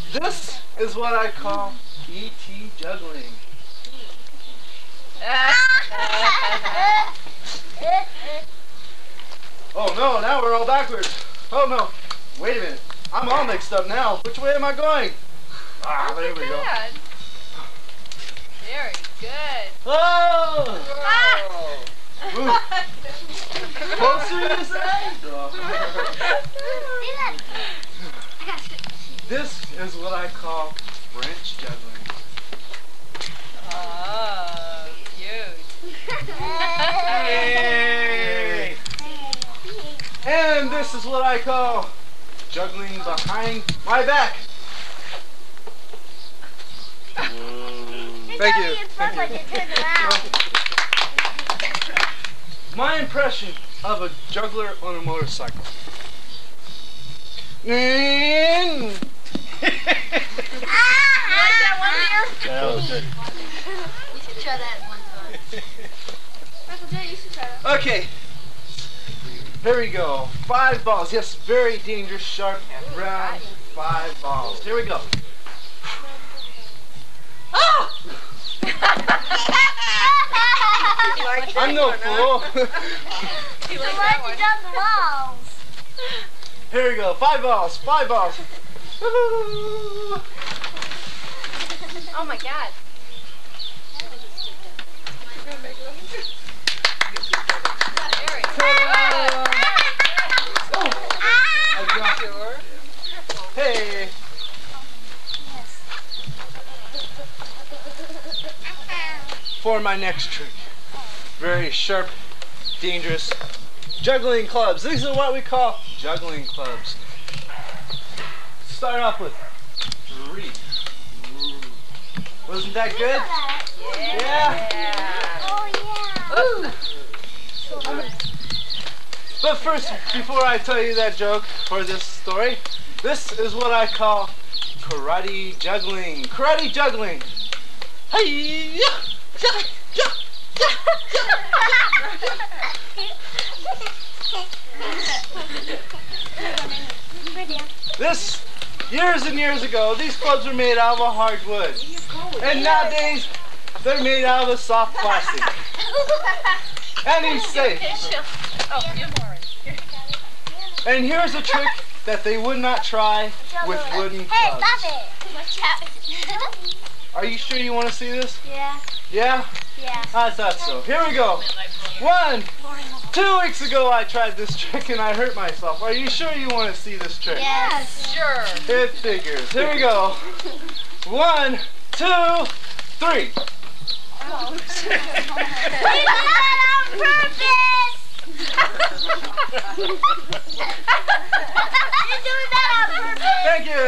This is what I call E.T. juggling. Oh no, now we're all backwards. Oh no, wait a minute. I'm all mixed up now. Which way am I going? Ah, there we go. Very good. Oh! Ah. Closer, you say? This is what I call French juggling. Oh, cute. Hey! And this is what I call juggling behind my back. Thank you. Thank you. My impression of a juggler on a motorcycle. And That was good. You should try that one time. Michael J, you should try that. okay, here we go. 5 balls. Yes, very dangerous, sharp, round 5 balls. Here we go. Ah! I'm no fool. You like that one? the walls. Here we go. 5 balls. 5 balls. Oh my God. Very good. I dropped it. Hey. For my next trick. Very sharp, dangerous juggling clubs. These are what we call juggling clubs. Start off with 3. Wasn't that good? Yeah. Oh yeah. But first, before I tell you that joke or this story, this is what I call karate juggling. Karate juggling. Hey! This, years and years ago, these clubs were made out of a hard wood. And nowadays, they're made out of a soft plastic. And he's safe. Oh, you have orange. And here's a trick that they would not try with wooden Hey, clubs. stop it. Watch out. Are you sure you want to see this? Yeah. Yeah? Yeah. I thought so. Here we go. 1, 2 weeks ago I tried this trick and I hurt myself. Are you sure you want to see this trick? Yes. Sure. It figures. Here we go. 1, 2, 3. Oh. We did that on purpose. You're doing that on purpose. Thank you.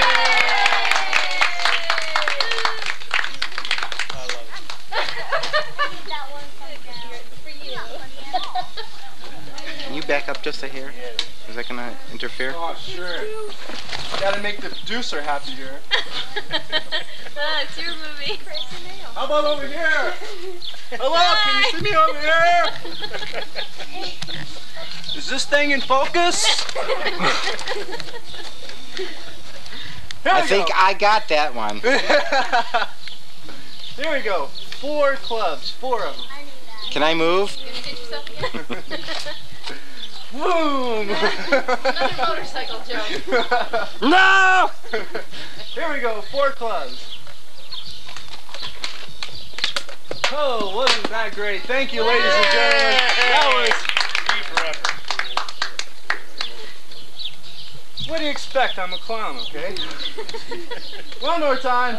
Can you back up just a hair? Is that gonna interfere? Oh, sure. Gotta make the producer happy here. It's your movie. How about over here? Hello, can you see me over here? Is this thing in focus? I think I got that one. Here we go. 4 clubs. 4 of them. Can I move? You gonna hit yourself again? Boom! Another motorcycle joke. No! Here we go. 4 clubs. Oh, wasn't that great? Thank you, ladies and gentlemen. That was... What do you expect? I'm a clown, okay? One more time.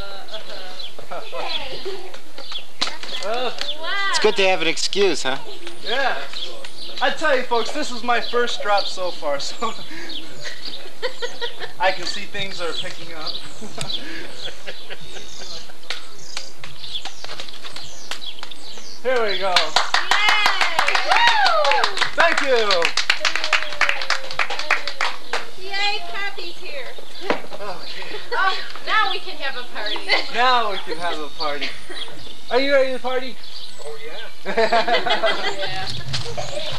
It's good to have an excuse, huh? Yeah. I tell you, folks, this is my first drop so far, so I can see things are picking up. Here we go. Thank you. Yay, Pappy's here. Okay. Oh, now we can have a party. Now we can have a party. Are you ready to party? Oh yeah. Yeah.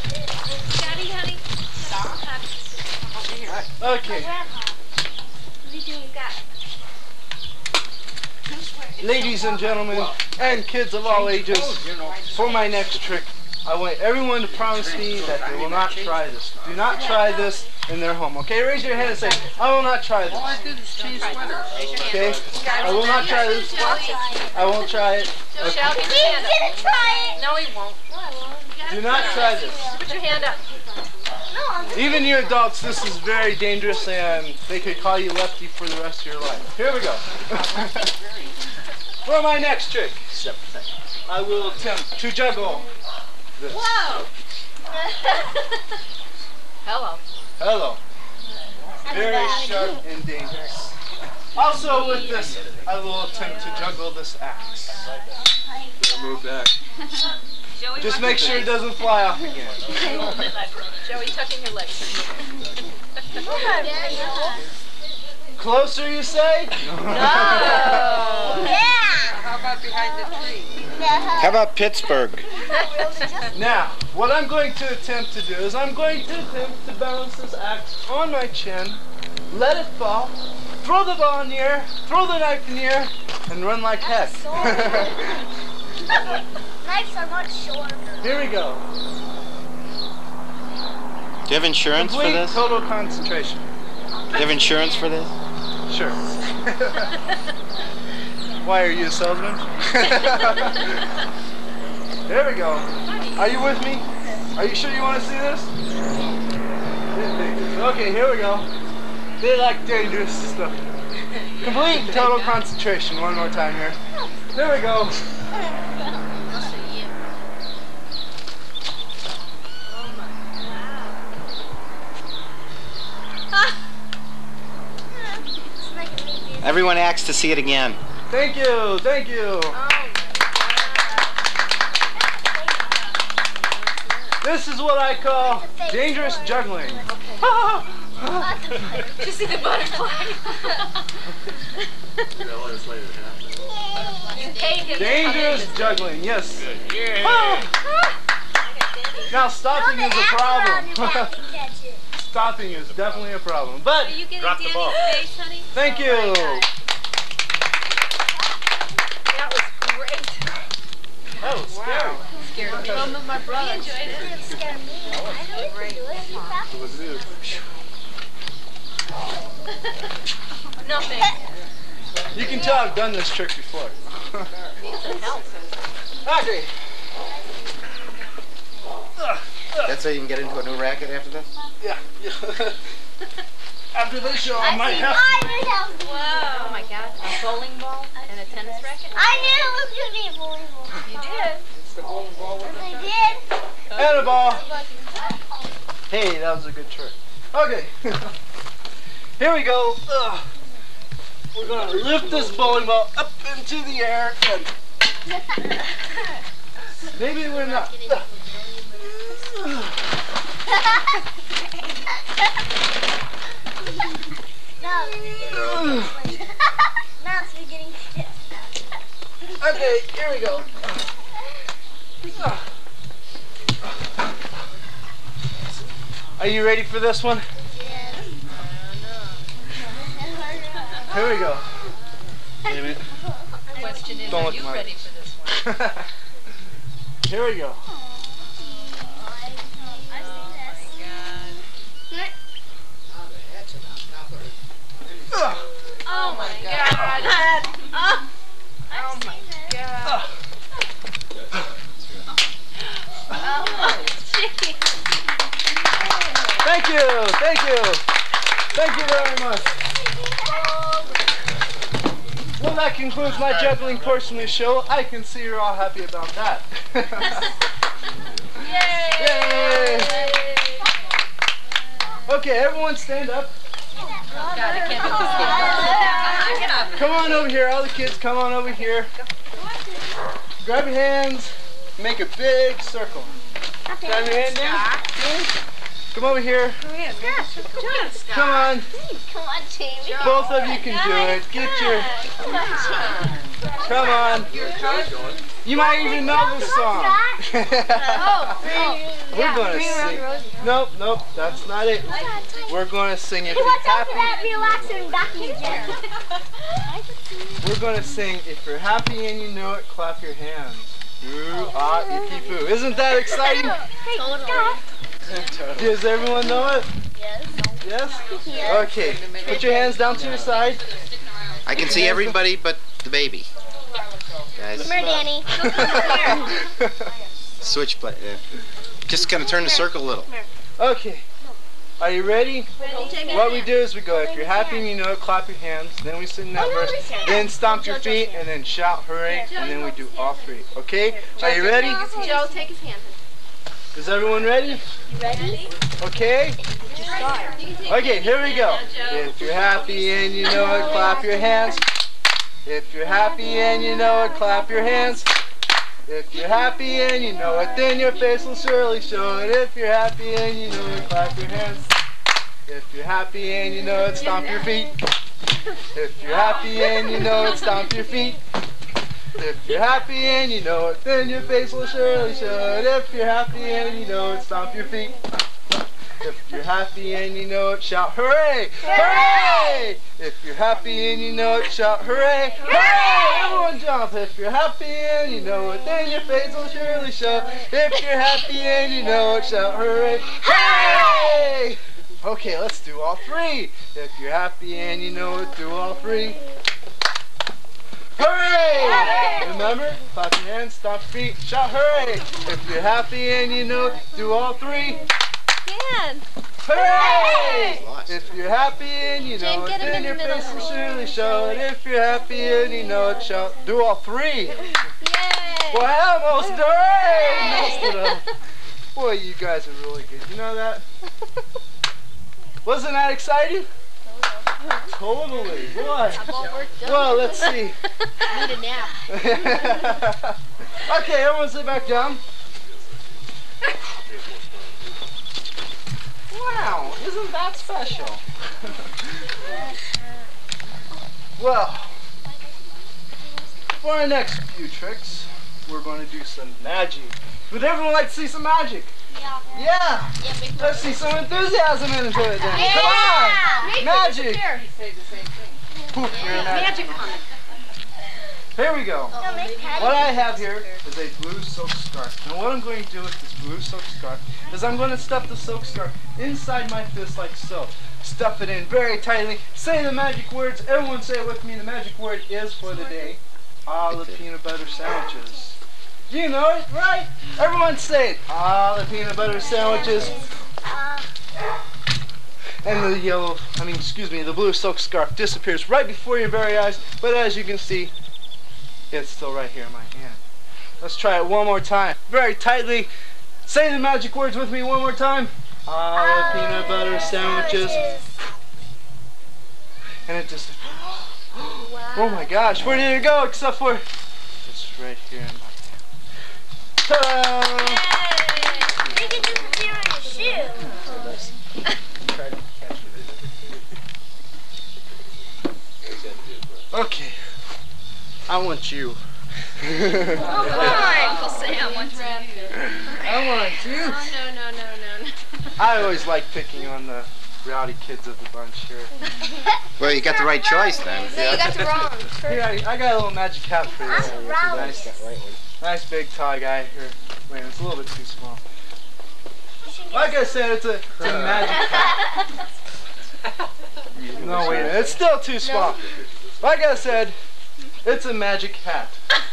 Daddy, honey. Stop. Over here. Okay. Ladies and gentlemen, and kids of all ages, for my next trick, I want everyone to promise me that they will not try this. Do not try this in their home. Okay, raise your hand and say, I will not try this. All I did is change sweaters. Okay, I will not try this. I won't try it. Okay. Shelby, put your hand up. Try it. No, he won't. Do not try this. Put your hand up. Even you adults, this is very dangerous and they could call you lefty for the rest of your life. Here we go. For my next trick, I will attempt to juggle this. Whoa. Hello. Hello. Very sharp and dangerous. Also with this, I will attempt to juggle this axe. Move back. Just make sure it doesn't fly off again. Joey, tuck in your legs. Closer, you say? How about behind the tree? How about Pittsburgh? Now, what I'm going to attempt to do is I'm going to attempt to balance this axe on my chin, let it fall, throw the ball in the air, throw the knife in the air, and run like heck. Knives are much shorter. Here we go. Do you have insurance for Complete this? Do total concentration. you have insurance for this? Sure. Why, are you a salesman? There we go. Are you with me? Are you sure you want to see this? Okay, here we go. They like dangerous stuff. Complete total concentration. One more time here. There we go. Everyone asks to see it again. Thank you. Thank you. This is what I call dangerous juggling. Did you see the butterfly? You paid him. Dangerous juggling, yes. Now stopping is a problem. Stopping is definitely a problem. But Are you getting Danny's face, honey? thank you. That was great. That was scary. Scared me. Some of my brother enjoyed it. No thanks. You can tell I've done this trick before. Okay. That's how you can get into a new racket after this? Yeah. After this show, I might have to. Whoa. Oh my God. A bowling ball and a tennis racket? I knew it was going to be a volleyball. You did. I did. And a ball. Hey, that was a good trick. Okay. Here we go. We're going to lift this bowling ball up into the air and maybe we're not. Now it's getting stiff. Okay, here we go. Are you ready for this one? Here we go. Wait a minute. The question is, Don't are look you mine. ready for this one? Here we go. Oh my God. Oh my God. Oh, gee. Thank you, thank you. Thank you very much. Well, that concludes my juggling portion of the show. I can see you're all happy about that. Yay! Yay! Okay, everyone stand up. God, I can't do this. Get up. Come on over here, all the kids, come on over here. Grab your hands, make a big circle. Grab your hand down. Come over here. Come on. Come on, Jamie. Both of you can do it. Get your. Come on, Jamie. Come on. Your cousin? You might even know this song. We're going to sing. Nope, that's not it. We're going to sing if you're happy. We're going to sing if you're happy and you know it, clap your hands. Ooh, ah, icky poo. Isn't that exciting? Does everyone know it? Yes? Okay. Put your hands down to your side. I can see everybody but the baby. Guys. Come here, Danny. Switch play. Just gonna turn the circle a little. Okay. Are you ready? What we do is we go, if you're happy and you know it, clap your hands. Then we sing that verse. Then stomp your feet and then shout hooray. And then we do all three. Okay? Are you ready? Joe, take his hand. Is everyone ready? You ready? Okay? Okay, here we go. If you're happy and you know it, clap your hands. If you're happy and you know it, clap your hands. If you're happy and you know it, then your face will surely show it. If you're happy and you know it, clap your hands. If you're happy and you know it, stomp your feet. If you're happy and you know it, stomp your feet. If you're happy and you know it, then your face will surely show it. If you're happy and you know it, stomp your feet. If you're happy and you know it, shout hooray! Hooray! If you're happy and you know it, shout hooray! Hooray! Everyone jump! If you're happy and you know it, then your face will surely show. If you're happy and you know it, shout hooray! Hooray! Okay, let's do all three. If you're happy and you know it, do all three. Hooray! Remember, clap your hands, stomp your feet, shout hooray! If you're happy and you know it, do all three. Hooray! If you're happy and you know it, then your face will surely show it. If you're happy and you know it, shout, do all three. Boy, I almost messed it up. Boy, you guys are really good. You know that? Wasn't that exciting? Totally. Boy. Well, let's see. Need a nap. Okay, everyone sit back down. Wow, isn't that special? Well, for our next few tricks, we're going to do some magic. Would everyone like to see some magic? Yeah. Let's see some enthusiasm into it then. Yeah. Come on. Magic. Poof, we're Magic. Here we go. What I have here is a blue silk scarf. Now what I'm going to do with this blue silk scarf is I'm going to stuff the silk scarf inside my fist like so. Stuff it in very tightly. Say the magic words. Everyone say it with me. The magic word is for the day. All the peanut butter sandwiches. Do you know it? Right? Everyone say it. All the peanut butter sandwiches. And the the blue silk scarf disappears right before your very eyes. But as you can see, it's still right here in my hand. Let's try it one more time. Very tightly. Say the magic words with me one more time. All the peanut butter sandwiches. And it just... Oh my gosh, where did it go except for... It's right here in my hand. Ta-da! You can just put it on your shoe. Okay. I want you. Uncle Sam wants I want you. No. I always like picking on the rowdy kids of the bunch here. Well, you got the right choice then. No, you got the wrong. Here, I got a little magic hat for you. Nice big tall guy here. Wait, it's a little bit too small. Like I said, it's a magic hat. No, wait a minute. It's still too small. Like I said, it's a magic hat.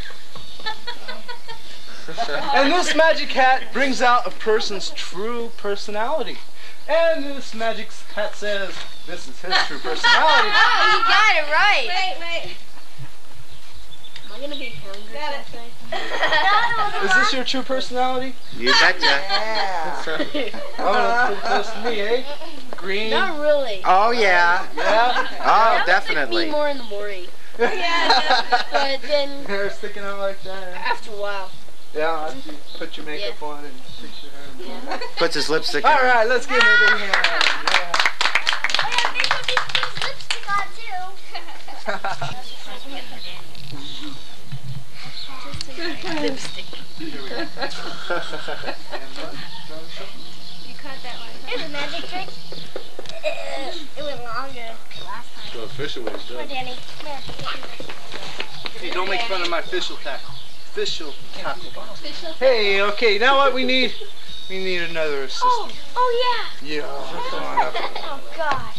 And this magic hat brings out a person's true personality. And this magic hat says, this is his true personality. Oh, you got it right. Wait. Am I going to be hungry? Got it. Is this your true personality? You betcha. Yeah. Oh, that's close to me, eh? Green. Not really. Oh, yeah. Yeah? Oh, Me definitely. more in the morning. But then Hair sticking out like that. after a while. Yeah, after you put your makeup on and fix your hair. Yeah. Puts his lipstick on. All right, let's give him a big hand. Yeah. Oh yeah, Vic will be putting lipstick on too. Lipstick. You cut that one. Here's a magic trick. It went longer last time. So official when he's Come on, done. Danny. Come here. Hey, don't make fun of my official tackle. Official tackle box. Hey, okay, now what we need? We need another assistant. Oh yeah. Yeah, come on up. Oh gosh.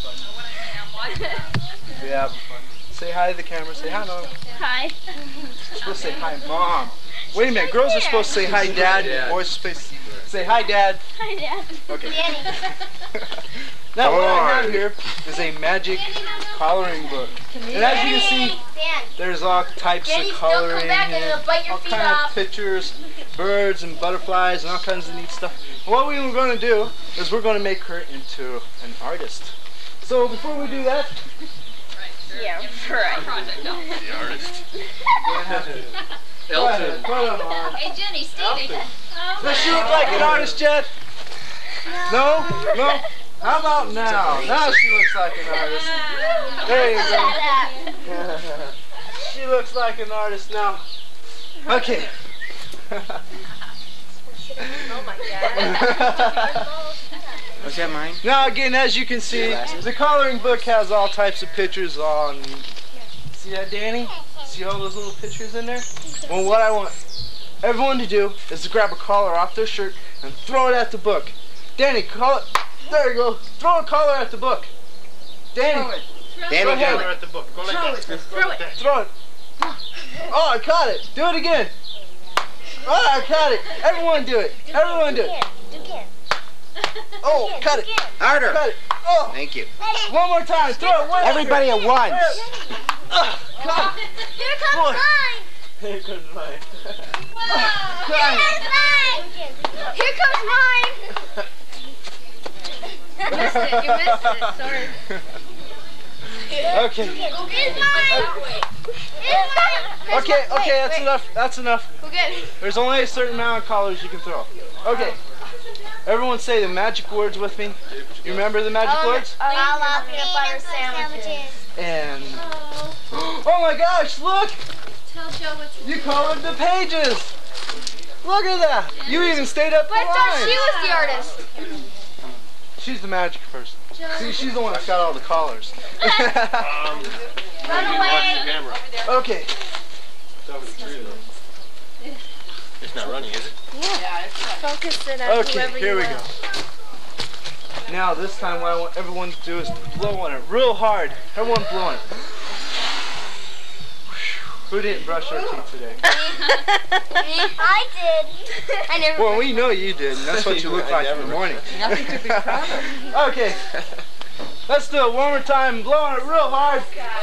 Yeah. Say hi to the camera. Say hi, Mom. Hi. You're supposed to say hi, Mom. Wait a minute. Girls are supposed to say hi, Dad. Boys are supposed to say hi, Dad. Hi, Dad. Okay. Danny. Now what I have here is a magic coloring book. And as you can see, Dan. there's all types Danny, of don't come coloring back and and it'll bite your all feet kind off. of pictures, birds and butterflies and all kinds of neat stuff. What we were going to do is we're going to make her into an artist. So before we do that, Yeah, right. The artist. go ahead, put them on. Hey, Jenny, Stevie. Does she look like an artist yet? No? No? How about now? Now she looks like an artist. There you go. She looks like an artist now. Okay. Oh my god. Was that mine? Now again, as you can see, the coloring book has all types of pictures on. See that, Danny? See all those little pictures in there? Well, what I want everyone to do is to grab a collar off their shirt and throw it at the book. Danny, there you go. Throw a collar at the book. Danny, Danny, Go ahead. go. At the book. Go like that. Throw it. throw it. Oh, I caught it. Do it again. Oh, I caught it. Everyone do it. Everyone do it. Do again. Oh, cut it. Harder. Cut it. Oh, Thank you. one more time. Throw it. One Everybody at once. Cut Here it. comes Boy. mine. Here comes mine. Here comes mine. Here comes mine. You missed it. You missed it. Sorry. Okay. Here's mine. Here's mine. Okay, that's enough. That's enough. Go get it. There's only a certain amount of collars you can throw. Okay. Everyone say the magic words with me. You remember the magic words? I love peanut butter sandwiches. And oh my gosh, look! Tell Joe what to You colored the pages. Look at that. You even stayed up the I thought line. she was the artist. She's the magic person. See, she's the one that's got all the collars. Run away. Camera. Okay. Top of the tree though. It's not running, is it? Focus it on Okay, whoever here you we want. go. Now this time what I want everyone to do is to blow on it real hard. Everyone blow on it. Who didn't brush their teeth today? I did. I never. Well, we know you did, and that's what you look like in the morning. Nothing to be proud of. Okay. Let's do it one more time. Blow on it real hard.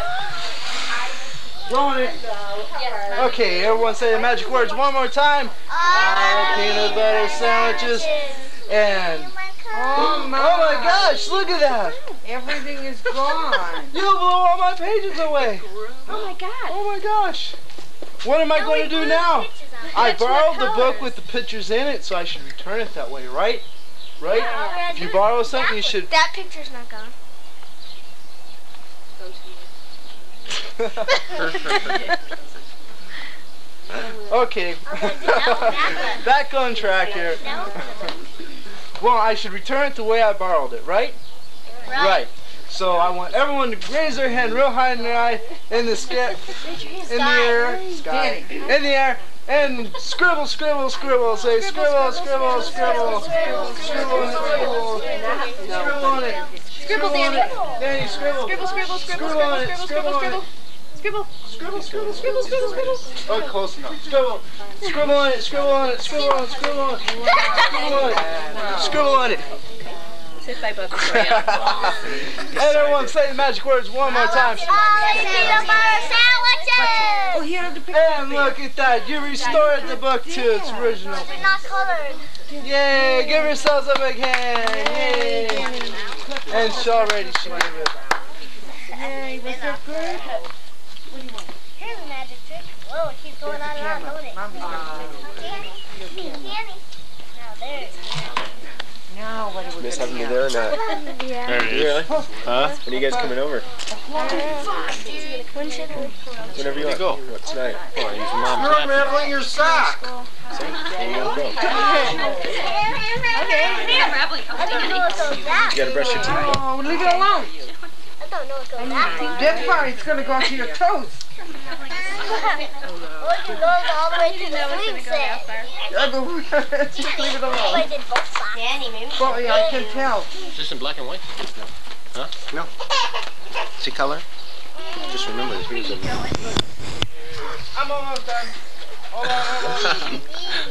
Blow on it. Okay, everyone say the magic words one more time. Peanut butter sandwiches. And Oh my. oh my gosh, look at that. Everything is gone. You blew all my pages away. Oh my god. Oh my gosh. What am I going to do now? I borrowed the book with the pictures in it, so I should return it that way, right? Right? If you borrow something, you should. That picture's not gone. Okay. Back on track here. Well, I should return it the way I borrowed it, right? Right. So I want everyone to raise their hand real high in the air, in the sky, in the air, sky, in the air, and scribble, scribble, scribble. Say scribble, scribble, scribble, scribble, scribble, scribble on it. Scribble, Danny. Danny, scribble. Scribble, scribble, scribble, Scribble on scribble, it, scribble, scribble on scribble, it. scribble. Scribble, scribble, scribble, scribble, scribble. Oh, close enough. Scribble. Scribble on it, scribble on it, scribble on it, scribble on it. Scribble on it. Scribble on it. Sit by book. And everyone say the magic words one more time. Peanut butter sandwiches. Oh, here are the pictures. And look at that. You restored the book to its original. They're not colored. Yay. Give yourselves a big hand. Yay. And she already should give it. Yay, was that good? Here's a magic trick. Whoa, it keeps going on and on, don't it? Mommy's gonna Danny. Danny. Now there. Now what are we Miss having me gonna there or not? Yeah. There it is. Really? Huh? When are you guys coming over? Dude. When should we? Whenever you go. What, tonight? Oh, I use mom's You're napkin. unraveling your sock. See? There you go. Okay. I don't know what goes that. You gotta brush your teeth. Oh, leave it alone. I don't know what goes that. Get far, it's gonna go onto your toes. What if it goes all the way to the swing set? Just leave it Oh, I alone. did both sides. Danny, maybe. Well, yeah, I can tell. Is this in black and white? No. Huh? No. See color? Just remember this video's a I'm almost done. Hold on.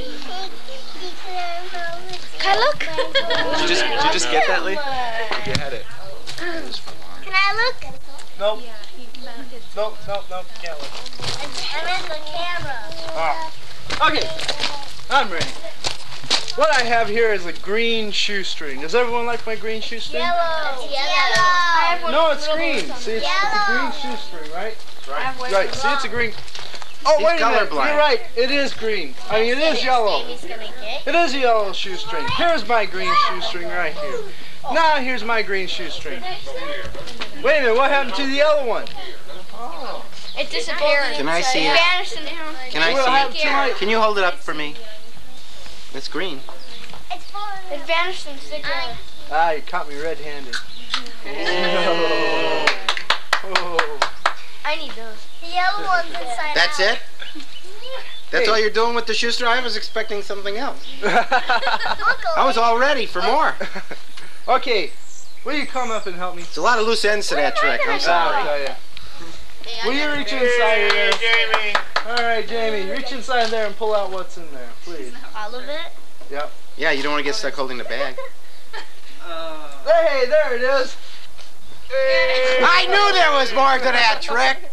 Can I look? Did you just get that, Lee? You had it. Can I look? Nope. Nope, can't look. I'm in the camera. Okay, I'm ready. What I have here is a green shoestring. Does everyone like my green shoestring? Yellow. Yellow. No, it's green. See, it's a green shoestring, right? Right, see, it's a green. Oh, He's wait a minute. colorblind. You're right. It is green. I mean, it is yellow. It is a yellow shoestring. Here's my green shoestring right here. Now, here's my green shoestring. Wait a minute. What happened to the yellow one? It disappeared. Can I see it? Vanished in the Can I What happened see to my... it? Can you hold it up for me? It's green. It vanished in the sticker. Ah, you caught me red-handed. Oh. I need those. The yellow one's inside That's out. it? That's Hey. all you're doing with the shoestring? I was expecting something else. Uncle, I was all ready for more. Okay, will you come up and help me? There's a lot of loose ends to that trick. I'm I'll sorry. tell you. Will you reach inside of there? Jamie. All right, Jamie, reach inside there and pull out what's in there, please. all of it? Yep. Yeah, you don't want to get stuck holding the bag. Hey, there it is. I knew there was more to that trick.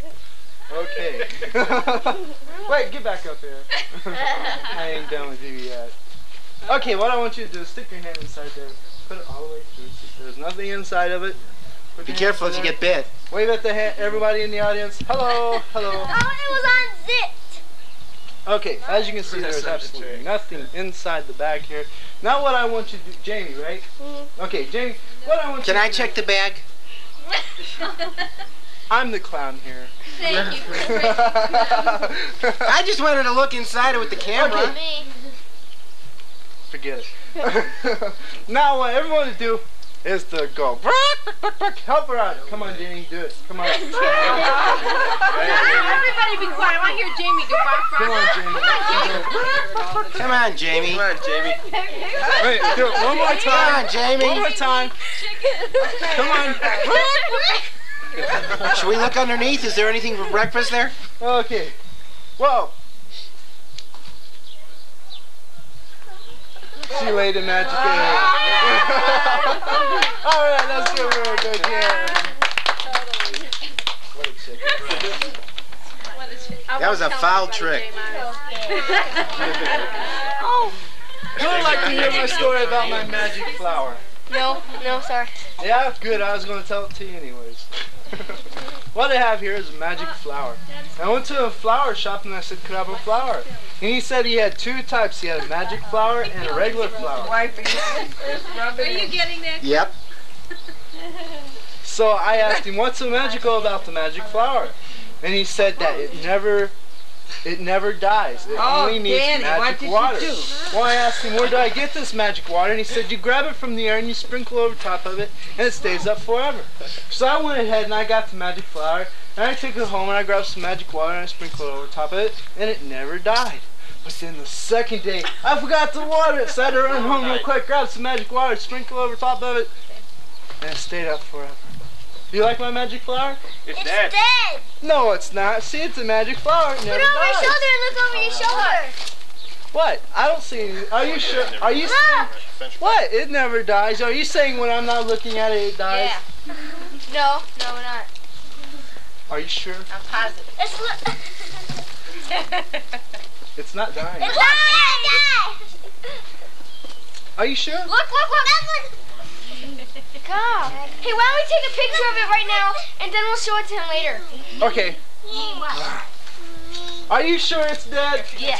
Okay. Wait, get back up here. I ain't done with you yet. Okay, what I want you to do is stick your hand inside there. Put it all the way through. There's nothing inside of it. Put Be your careful hand if in you there. get bit. Wave at the hand, everybody in the audience. Hello, hello. Oh, it was unzipped. Okay, as you can see, there's absolutely nothing inside the bag here. Now what I want you to do, Jamie, right? Okay, Jamie, what I want Can you I to check the bag? I'm the clown here. Thank you for I just wanted to look inside it with the camera. Okay. Forget it. Now what everyone to do is to go. Help her out. Come on, Jamie, do it. Come on. Everybody be quiet. I want to hear Jamie go bark, bark. Come on, Jamie. Come on, Jamie. Come on, Jamie. Wait, do it one more Come time. on, Jamie. One more time. Come on. Should we look underneath? Is there anything for breakfast there? Okay. Whoa. She laid a magic egg. All right, let's give her a good hand. That was a foul trick. Who would like to hear my story about my magic flower? No, sorry. Yeah, good. I was going to tell it to you anyways. What I have here is a magic flower. I went to a flower shop and I said, could I have a flower? And he said he had two types. He had a magic flower and a regular flower. Are you getting that? Yep. So I asked him, what's so magical about the magic flower? And he said that it never dies. It only needs Danny, what magic did you water. do? Well, I asked him, where do I get this magic water? And he said, you grab it from the air and you sprinkle over top of it, and it stays up forever. So I went ahead and I got the magic flower, and I took it home and I grabbed some magic water and I sprinkled it over top of it, and it never died. But then the second day, I forgot to water it, so I had to run home real quick, grab some magic water, sprinkle over top of it, and it stayed up forever. Do you like my magic flower? It's It's dead. dead. No, it's not. See, it's a magic flower. It Put never it over your dies. shoulder. Look over your shoulder. What? I don't see any. Are you sure? Are you saying what? It never dies. Are you saying when I'm not looking at it, it dies? Yeah. No, we're not. Are you sure? I'm positive. It's not dying. It's dead. Are you sure? Look. God. Hey, why don't we take a picture of it right now, and then we'll show it to him later. Okay. Are you sure it's dead? Yeah.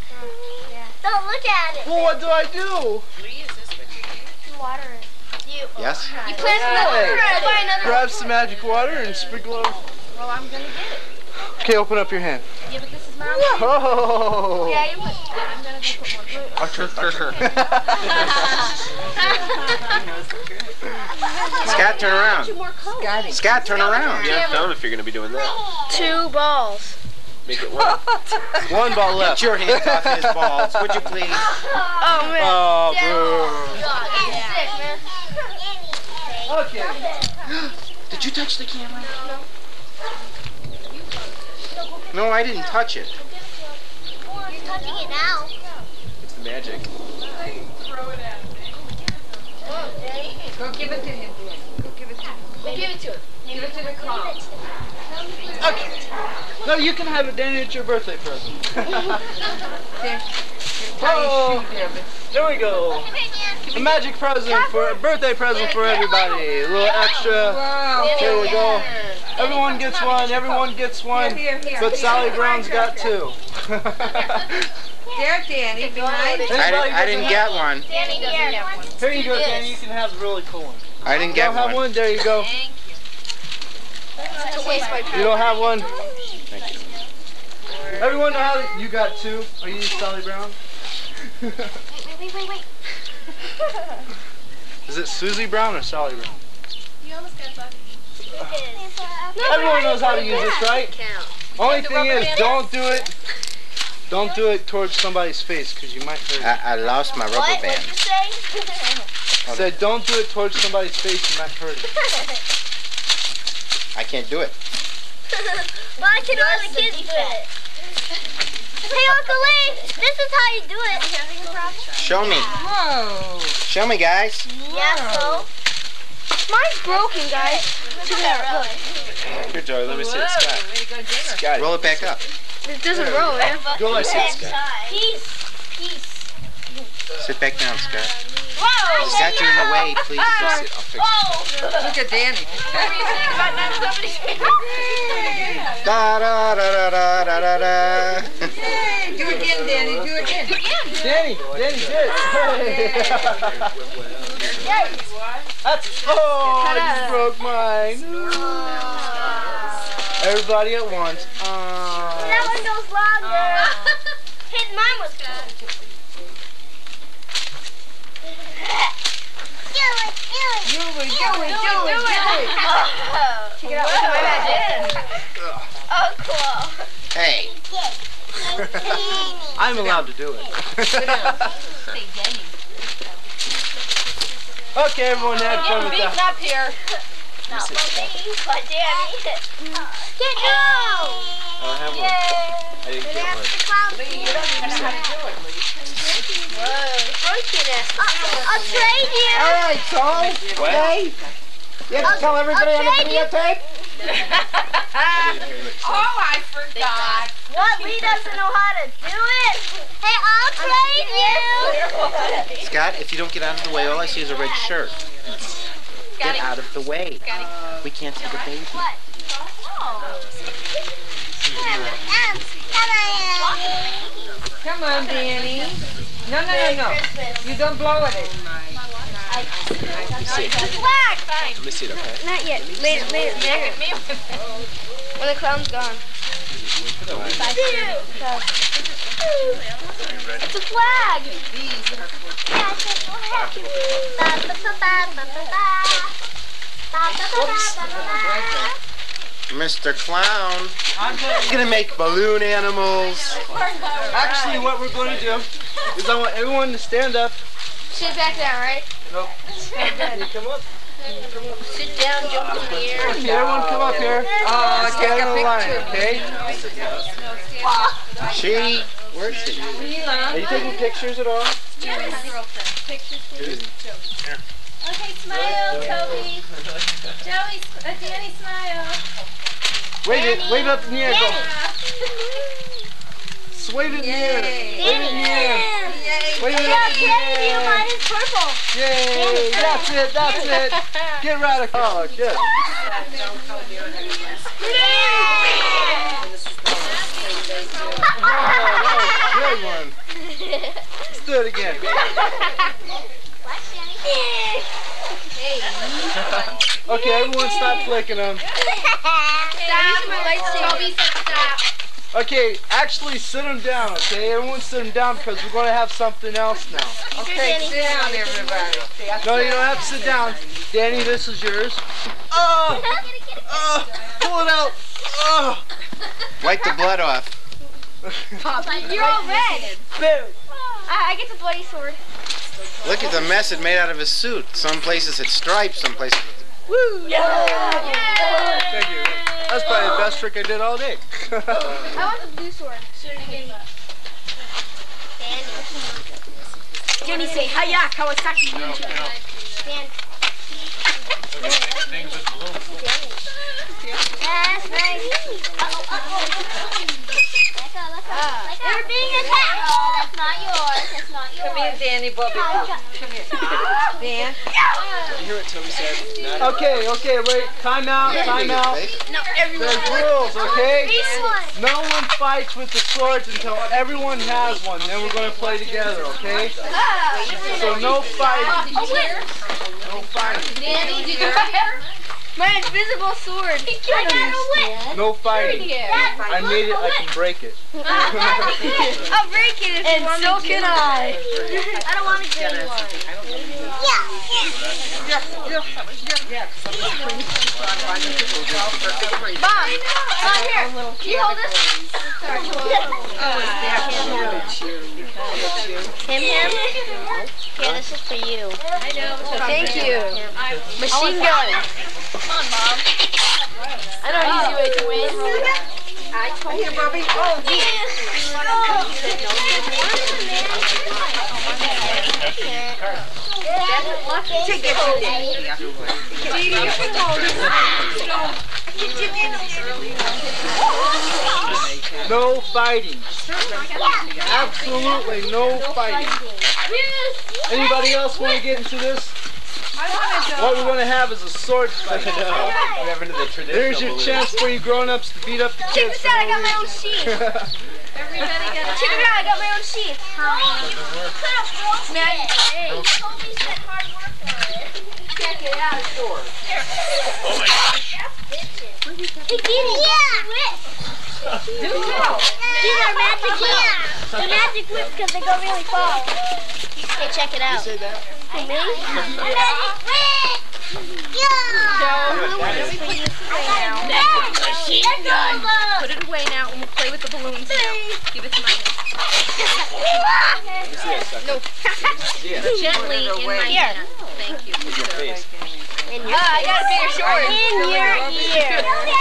Don't look at it. Well, what do I do? You water it. Yes? You plant another. Buy another. Grab some magic water and sprinkle it. Well, I'm gonna get it. Okay, open up your hand. Yeah, but this is my Oh! Yeah, you put. I'm gonna go put more. Scott, turn around. Scotty. Scott, turn around. You have to if you're going to be doing that. 2 balls. Make it work. One ball left. Get your hands off his balls, would you please? Oh man. Oh, God, boo. Okay. Did you touch the camera? No, I didn't touch it. You're touching it now. It's the magic. Go give it to him, Dan. Go give it to him. We'll give it to him. Give it to the clown. Okay. No, you can have it, Danny. It's your birthday present. There. Oh, there we go. A magic present for a birthday present for everybody. A little extra. Wow. There we go. Everyone gets one. Everyone gets one. Here, here, But here. Sally Brown's got 2. There, Danny. Behind. I didn't get one. Danny doesn't have one. Here you go, Danny. You can have the really cool one. I didn't You get don't have one. one? There you go. You don't have one? Thank you. Everyone know how to, you got 2. Are you Sally Brown? Wait. Is it Susie Brown or Sally Brown? You almost got bucket. Everyone knows how to use this, right? Only thing is, don't do it. Don't do it towards somebody's face, because you might hurt it. I lost my rubber What? band. What'd you say? I said, don't do it towards somebody's face, you might hurt it. I can't do it. Well, I can let the kids do it. Hey, Uncle Lee, this is how you do it. Show me. Whoa. Show me, guys. Yeah, so. Mine's broken, guys. Check it out, look. Here, Joey, let me see it. Scott. Scott. Roll it back up. It doesn't roll, man. Go like this. Peace. Sit back down, Scott. Whoa! Scott, you're in the way. Please I'll sit. fix it. Look at Danny. Da da da da da da da. Hey, do it again, Danny. Do it again. Danny, good. Hey. That's, oh, you broke mine. Everybody at once. That one goes longer. Hey, mine was good. Do it. Check it out. Look at my magic. Oh, cool. Hey. I'm allowed to do it. Okay, everyone had fun with that. up here. Not for me, but Danny. Get no! I don't have one. I didn't get one. I'll trade you. All right, so, hey, you have to tell everybody on the videotape. Oh, I forgot. What? Lee doesn't know how to do it. Hey, I'll trade you. Scott, if you don't get out of the way, all I see is a red shirt. Get out of the way. We can't see the baby. What? Come on, Danny. No. You don't blow at it. Let me see it. Flag. Let me see it, okay? Not yet. Later. When the clown's gone. It's a flag. Mr. Clown. I'm gonna make balloon animals. Actually, what we're going to do is I want everyone to stand up. Sit back down, right? Nope. You come up. Sit down, jump in the air. Okay, everyone come up here. Oh, Stand take in a the line, picture. okay? She, where's she? Are you taking pictures at all? Okay, smile, Toby. Joey, Danny, smile. Wave up in the air. Go. Wave it in the air. Yay. Wave it in the air. Wave it up in the air. Mine is purple. Yay! That's it. Get radical. Oh, good. Oh, that was a good one. Let's do it again. Okay, everyone stop flicking them. Okay, actually sit them down, okay? Everyone sit them down because we're going to have something else now. Okay, sit down, everybody. No, you don't have to sit down. Danny, this is yours. Pull it out. Wipe the blood off. You're all red. Boom. I get the bloody sword. Look at the mess it made out of his suit. Some places it's stripes, some places it's... Woo! Thank you. That's probably the best trick I did all day. I want the blue sword. Danny, say hiya, Kawasaki Ninja. That's nice. We're being attacked. Oh, that's not yours. That's not yours. Come here, Danny, Bobby. Come here. Dan. Did you hear what Toby said? Okay, wait. Time out. No, everyone. There's rules, okay? This one. No one fights with the swords until everyone has one. Then we're going to play together, okay? So no fighting. Oh, wait. No fighting. Danny, did you hear? My invisible sword. I got a whip. No fighting. I made it. I can break it. I'll break it if you want me to. And so can I. I don't want to get one. Mom, here. Can you hold this? Him? Here, this is for you. Thank you. Machine gun. Come on, Mom. I know an easy way to win. I told you, Bobby. Oh, take it. No fighting. Absolutely no fighting. Anybody else want to get into this? What we want to have is a sword fight. Whatever to the traditional. There's your chance for you grown-ups to beat up the Check kids. this out, I got my own sheath. Check it out, I got my own sheath. Check it out. Oh my gosh. These are magic whips. They're magic whips because they go really far. Hey, check it out. You say that? For me? Magic whip! Machine gun! Put it away now and we'll play with the balloons now. Give it to my No. Gently in my hand. Thank you. Your face. I got a bigger sword. In your ear.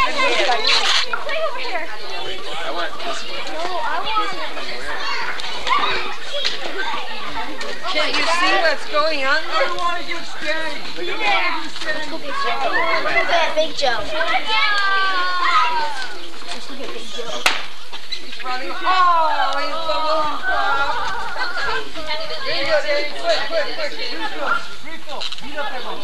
I want this one. Can you see what's going on? Big Joe. He's running. Oh, he's balloon pop. There you go, Danny. Quick. Refill. Beat up everyone.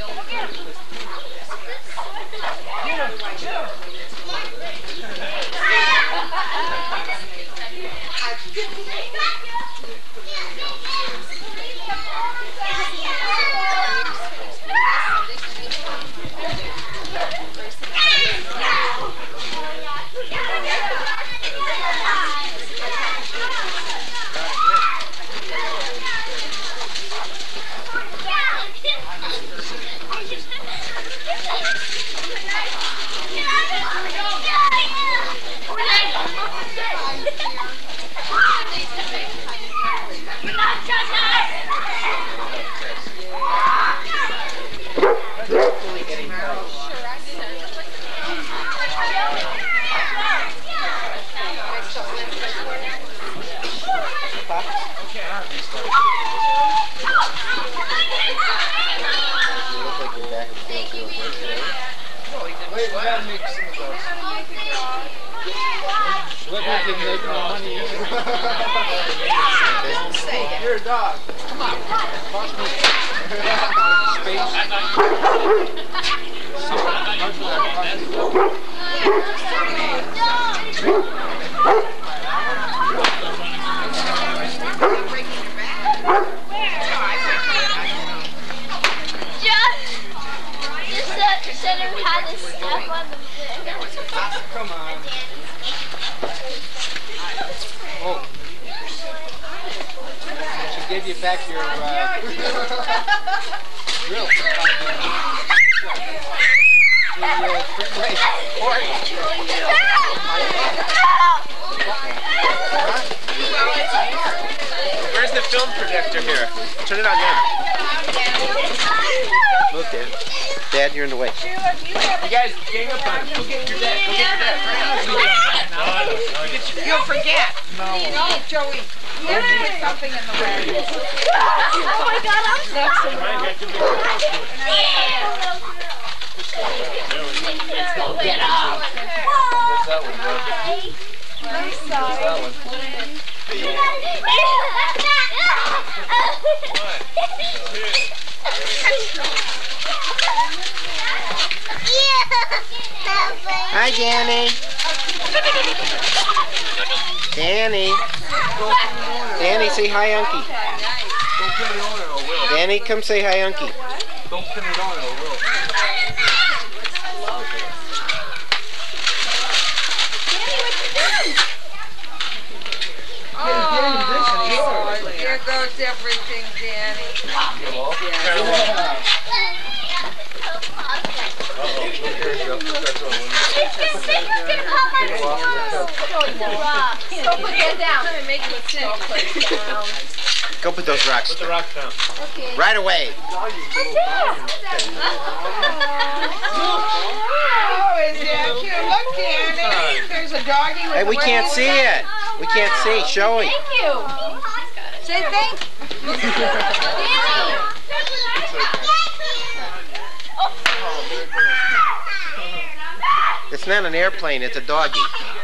Wait, we gotta make some of those. What we can make no money either. You're a dog. Come on. Just should have had to step on the Come on. Oh. She gave you back your drill. Where's the film projector here? Turn it on now. Look, Dad. Dad, you're in the way. You guys, gang up on it. Go get your dad. Go get your dad. You'll forget. No, Joey. There's something in the way. Oh my God, I'm sorry. Get up. I'm sorry. Hi, Danny. Danny. Danny, say hi, Unky. Don't pin it on it or will. Danny, come say hi, Unky. Don't pin it on it or will. Oh, here goes everything, Danny. Go put those rocks. Put the rocks down. Okay. Right away. Oh, is that cute? Look, Danny. There's a doggy with Hey, we can't see it. We can't see. Show it. Thank you. Say thank you. It's not an airplane. It's a doggy.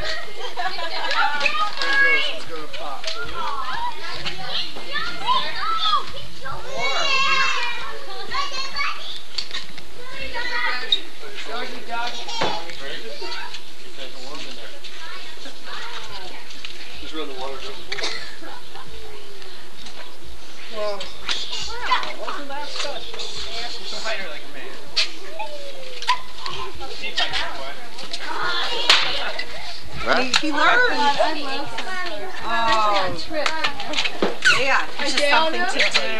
Just run the water. Well, Wasn't that special? Fight her like a man. See if I can What? He learned. Oh, yeah. It's just something to do.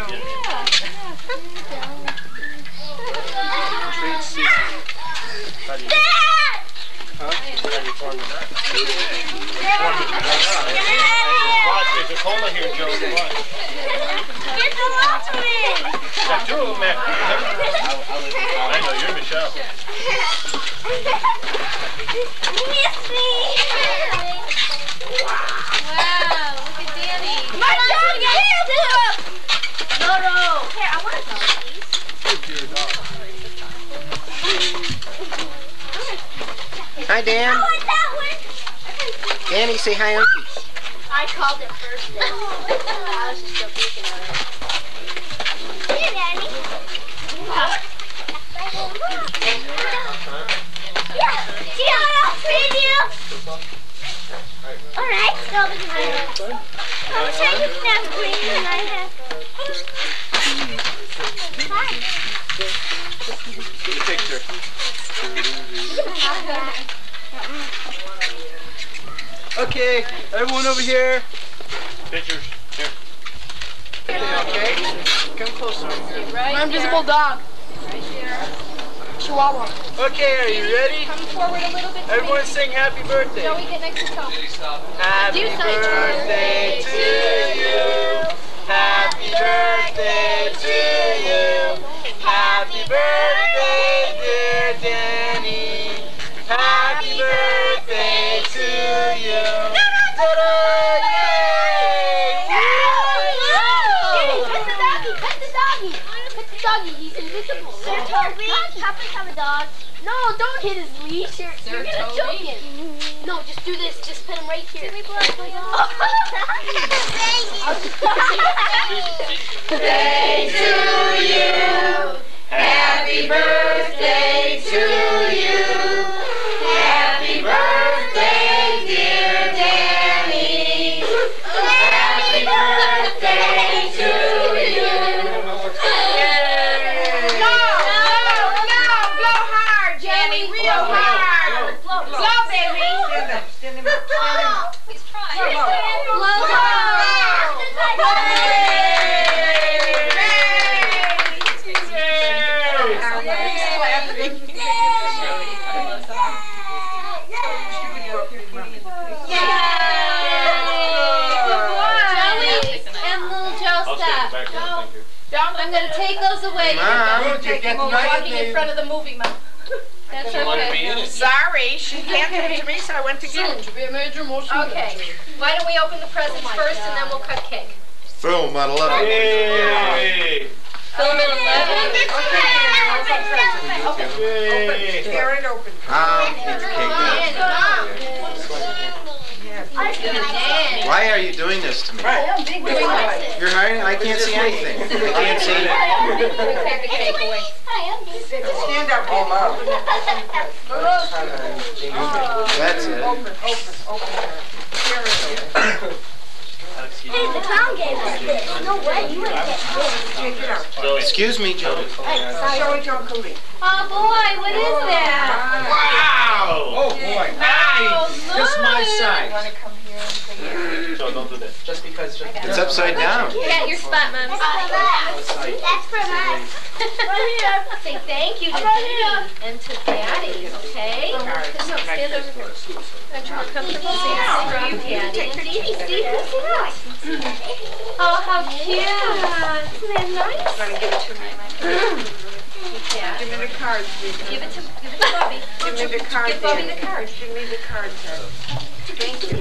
Watch, there's a cola here, Joe. Watch. Get the last one. Got two of them there. I know, you're Michelle. Miss me. Wow, look at Danny. My dog killed him. No. Here, I want a dog, please. Hi, Dan. I want that one. Danny, say hi, Unky. I called it first then. I was just still peeking at it. Here, Daddy. Yeah. See how else we do? Alright, so I wish I could snap green and I have. Get a picture. okay, everyone over here. Pictures. Here. Okay, come closer. My invisible dog. Chihuahua. Okay, are you ready? Come forward a little bit. Everyone sing happy birthday. Joey, get next to Tom. Happy Do say birthday to you. Happy birthday to you. Happy birthday, dear Danny. Happy birthday to you. Ta-da! Doggy, he's invisible. Sir Toby, Papa's have a dog. No, don't hit his leash. You're gonna choke him. No, just do this. Just put him right here. Birthday to you. Happy birthday to you. Happy birthday, dear Danny. Happy birthday to you. No, blow hard. baby, real hard. Blow, baby. Stand up, stand him up, stand him up. He's trying. Blow. I'm going to take those away. Mom, you get Walking in front of the movie, Mom. That's okay. Sorry, she handed it to me, so I went to get it. Okay. Why don't we open the presents first and then we'll cut cake? Film at 11. Yay! Film at 11? Yay! Tear it open. Why are you doing this to me? You're hiding? I can't see anything. I can't see it. Take the cake away. Stand up, Mom. That's it. Open. Tear it open. Hey, the clown gave us this. No way, you ain't get Take it out. Excuse me, Joe. Show it to Uncle Lee. Oh boy, what is that? Wow! Oh boy. Nice. Just my size. So don't do that. Just because. It's upside down. Get your spot, Mom. That's for us. Right here. Say thank you to Dee and to Daddy, okay? No, stand over here. Aren't you more comfortable? Say hi from Daddy and Dee. See, oh, how cute. Isn't that nice? Gonna give it to me. Yeah. Give me the cards, baby. Give it to Bobby. Give me the cards. Give Bobby the card. Give me the cards. Thank you.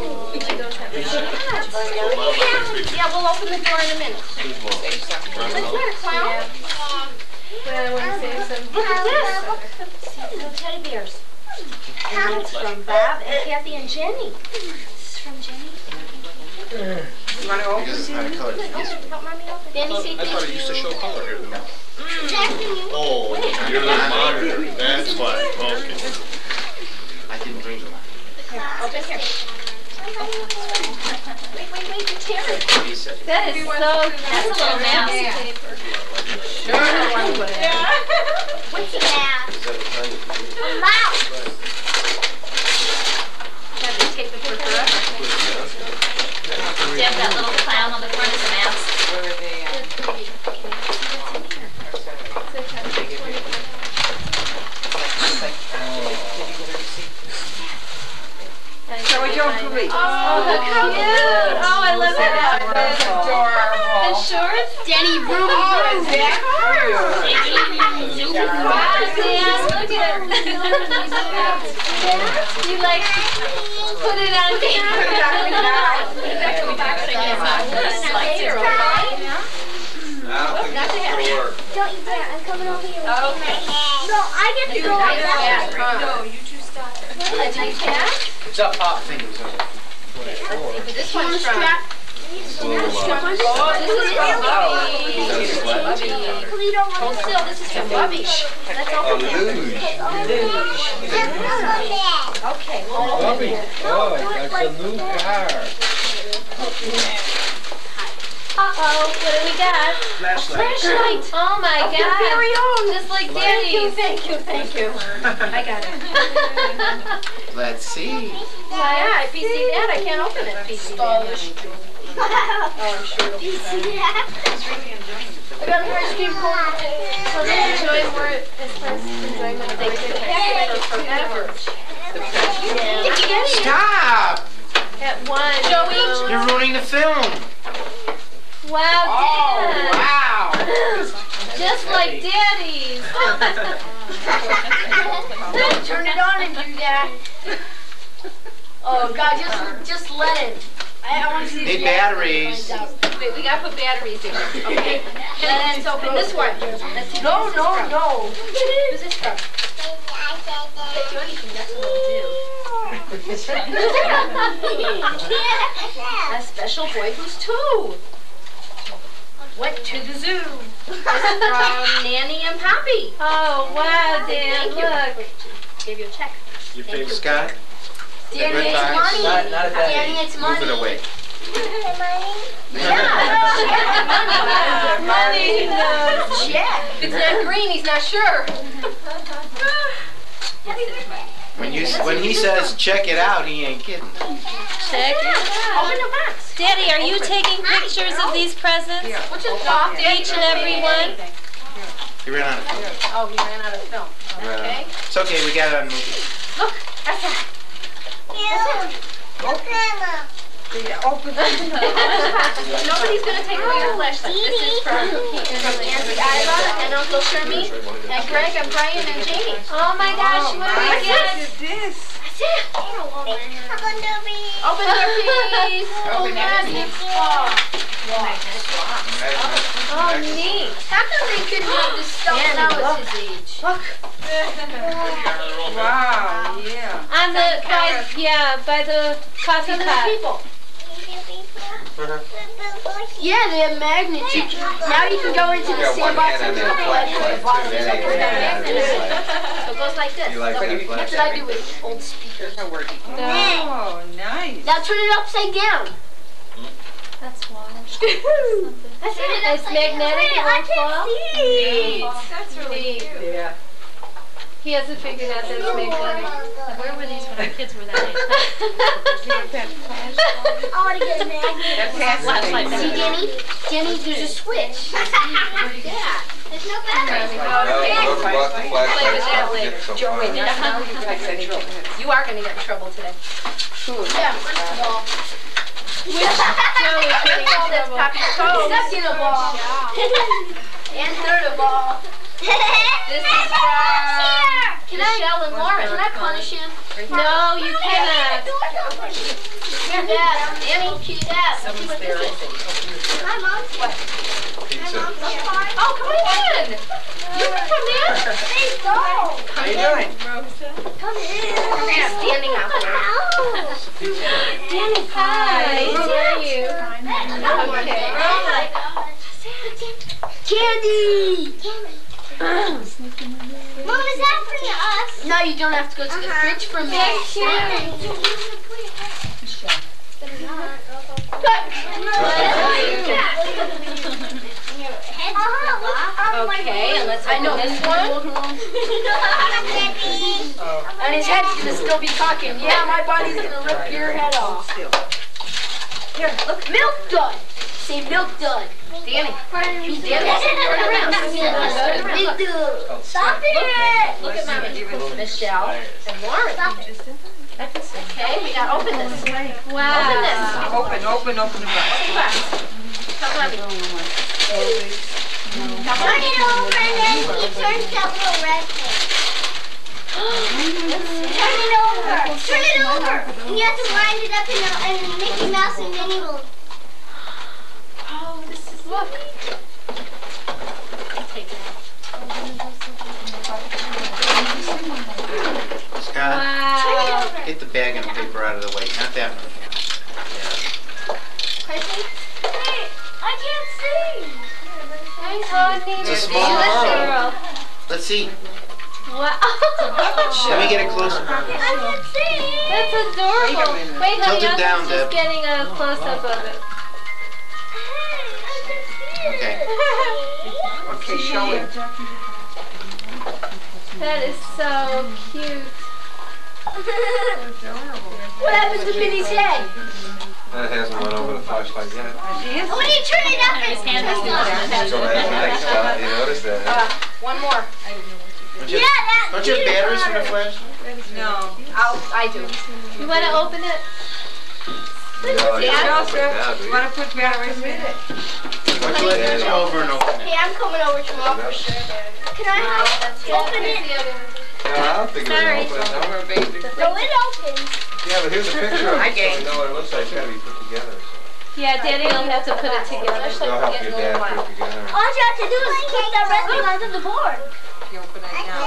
Yeah, we'll open the door in a minute. Isn't that a clown? Well, I want to say something. Look at this. Little teddy bears. And it's from Bob and Kathy and Jenny. This is from Jenny. You want to open? Because it's not a color. Help Mommy open. Danny, say I thought it used to show color here. Oh, you're the monitor. That's why. Okay. I didn't bring them. Open here. Wait, you're tearing. He said it. That is so, that's a little mouse paper. Sure, I want to put it in. What's the mask? Is that a kind of- A mouse. Have to tape it for forever. You have that little clown on the front of the mouse. Where are they at? Show it to Uncle Lee. Oh, how cute. Oh, I love that outfit. That's adorable. And shorts? Danny Room. Oh, is that cute? Wow, Dan, look at it. You like put it on Put it on the knife. Don't you dare, I'm coming over here. Okay. No, I get to go on that. No, you two stop it. A nice hat. It's up hot. This one's from. Oh, Hold still, this is from Bubby. Let's open it. Okay, we'll open it. Oh, that's a new car. Uh-oh, what do we got? Flashlight. Oh my God. very own. Just like Daddy's. Thank you. I got it. Let's see. Yeah, I PC that. I can't open it. PC that. Oh, I'm sure. Do you see that? I got an ice cream cone. So they enjoy more as far as enjoyment of ice cream forever. Did you get it? Stop! At 1. Joey. You're ruining the film. Wow, Dad. Wow. Just like Daddy's. Don't turn it on and do that. Oh God, just let it. I want to see. Need batteries. Wait, we gotta put batteries in. Okay. Let's open this one. Let's see No. Who's this from? Do anything, that's what we'll do. A special boy who's 2. Went to the zoo. This is from Nanny and Poppy. Oh, wow, Dan, look. Gave you a check. Your favorite Scott? Danny, Red it's box. money. Not a bad Danny, it's Move money. it away. Yeah. Money, no. Check. If it's not green, he's not sure. When he says check it out, he ain't kidding. Check it out. Daddy, are you taking pictures of these presents? Each and every one? He ran out of film. Oh, he ran out of film. Okay. It's okay, we got it on movie. Look, that's that. Nobody's gonna take away your flashlight. This is from Auntie Ira and Uncle Shermy and Greg and Brian and Jamie. Oh my gosh, what do we get? This. That's it. Open your piece. Open your piece. Oh, neat. How come they couldn't have this stuff when I was his age? Look. Wow, yeah. On the, by the coffee pot. People. Yeah, they have magnets. Now you can go into the sandbox and the flash. So it goes like this. That's what I do with old speakers. Oh, nice. Now turn it upside down. That's wild. That's it. It's magnetic, it won't fall. That's really cute. Yeah. He hasn't figured out that it's magnetic. Where were these when our kids were that age? I want to get a magnet. Flashlight. See, Danny, there's a switch. Yeah. There's no battery. You are going to get in trouble today. Yeah, first of all. Which Joe is getting in trouble? Second of all. And third of all. This is from Michelle and Lauren. Can I punish him? No, you cannot. Here, Dad. Danny, Dad. Someone's there, I think. My mom's what? Pizza. Oh, come on. You can come in. Please go. How you doing? Come in. I'm standing out there. Danny, hi. How are you? Candy. Mom, is that for us? No, you don't have to go to the fridge for me. That's cute. Okay, and let's open this one. And his head's gonna still be cocking. Yeah, my body's gonna rip your head off. Here, look, milk done. Say milk done. Danny, who's Danny? Turn around. Stop it! Look at Mommy. Michelle and Lauren. Stop it. Okay, we gotta open this. Wow. Open the box. Come on. Turn it over and then he turns that little red thing. Turn it over. Turn it over. And you have to wind it up in Mickey Mouse and then he will. Oh, this is look. Scott, Wow. get the bag and the paper out of the way. Not that one. Chrissy? Hey, I can't see. It's a small world. Let's see. Wow. Let me get it closer. I can't see. That's adorable. Wait, honey, Tilt it down, I'm Deb. just getting a close-up of it. Okay. Okay, show it. That is so cute. What happened to Minnie's head? That hasn't went over the flashlight yet. When you turn it up, His hand is still on it. So that's the next step. You notice that? one more. Don't you have batteries for the flashlight? No. I do. You want to open it? You want to put batteries in it? Why don't you let him come over and open it? Hey, I'm coming over tomorrow for sure. Can I open it? No, I don't think it was open. No, it opens. Yeah, but here's a picture of I it, so gained. you know what it looks like. It's got to be put together. Yeah, Daddy will have to put it together. They'll help your dad put it together. All you have to do is keep that resting onto the board. You open it now.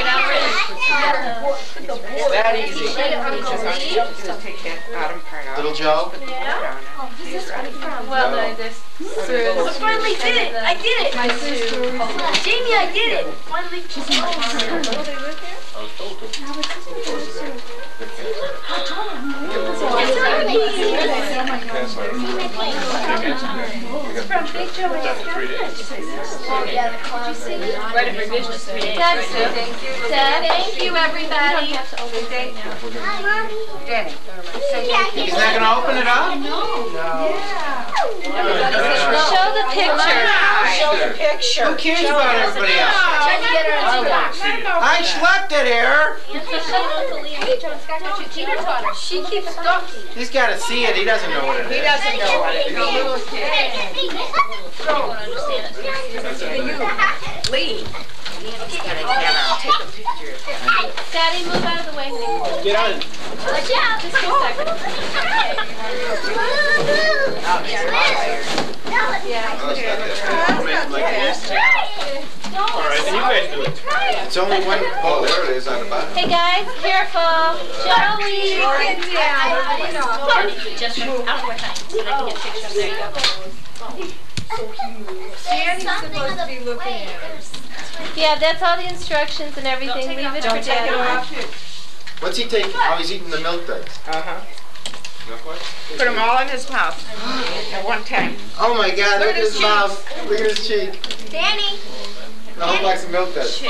It's that easy. Just take that bottom part out. Little Joe? Well, no, this. I finally did it. I did it. My sister. Jamie, I did it. Finally. think Joe would get Write a revision of 3 days. Dad, Thank you. thank you, everybody. Danny, say thank you. He's not going to open it up? Show the picture. Show the picture. Who cares about everybody else? Trying to get her on TV. I slept it here. She keeps talking. He's got to see it. He doesn't know what it is. He doesn't know what it is. Don't understand it. Lee. Take a picture. Daddy, move out of the way. Get on. Watch out. Just a second. All right, then you guys do it. It's only one. Oh, there it is on the bottom. Hey guys, careful. Joey. Just out of my time. So I can get pictures. There you go. Danny's supposed to be looking at us. Yeah, that's all the instructions and everything. Leave it for Daddy. What's he taking? Oh, he's eating the milk duds. Put them all in his mouth at one time. Oh my God, look at his mouth. Look at his cheek. Danny. The whole box of milk duds.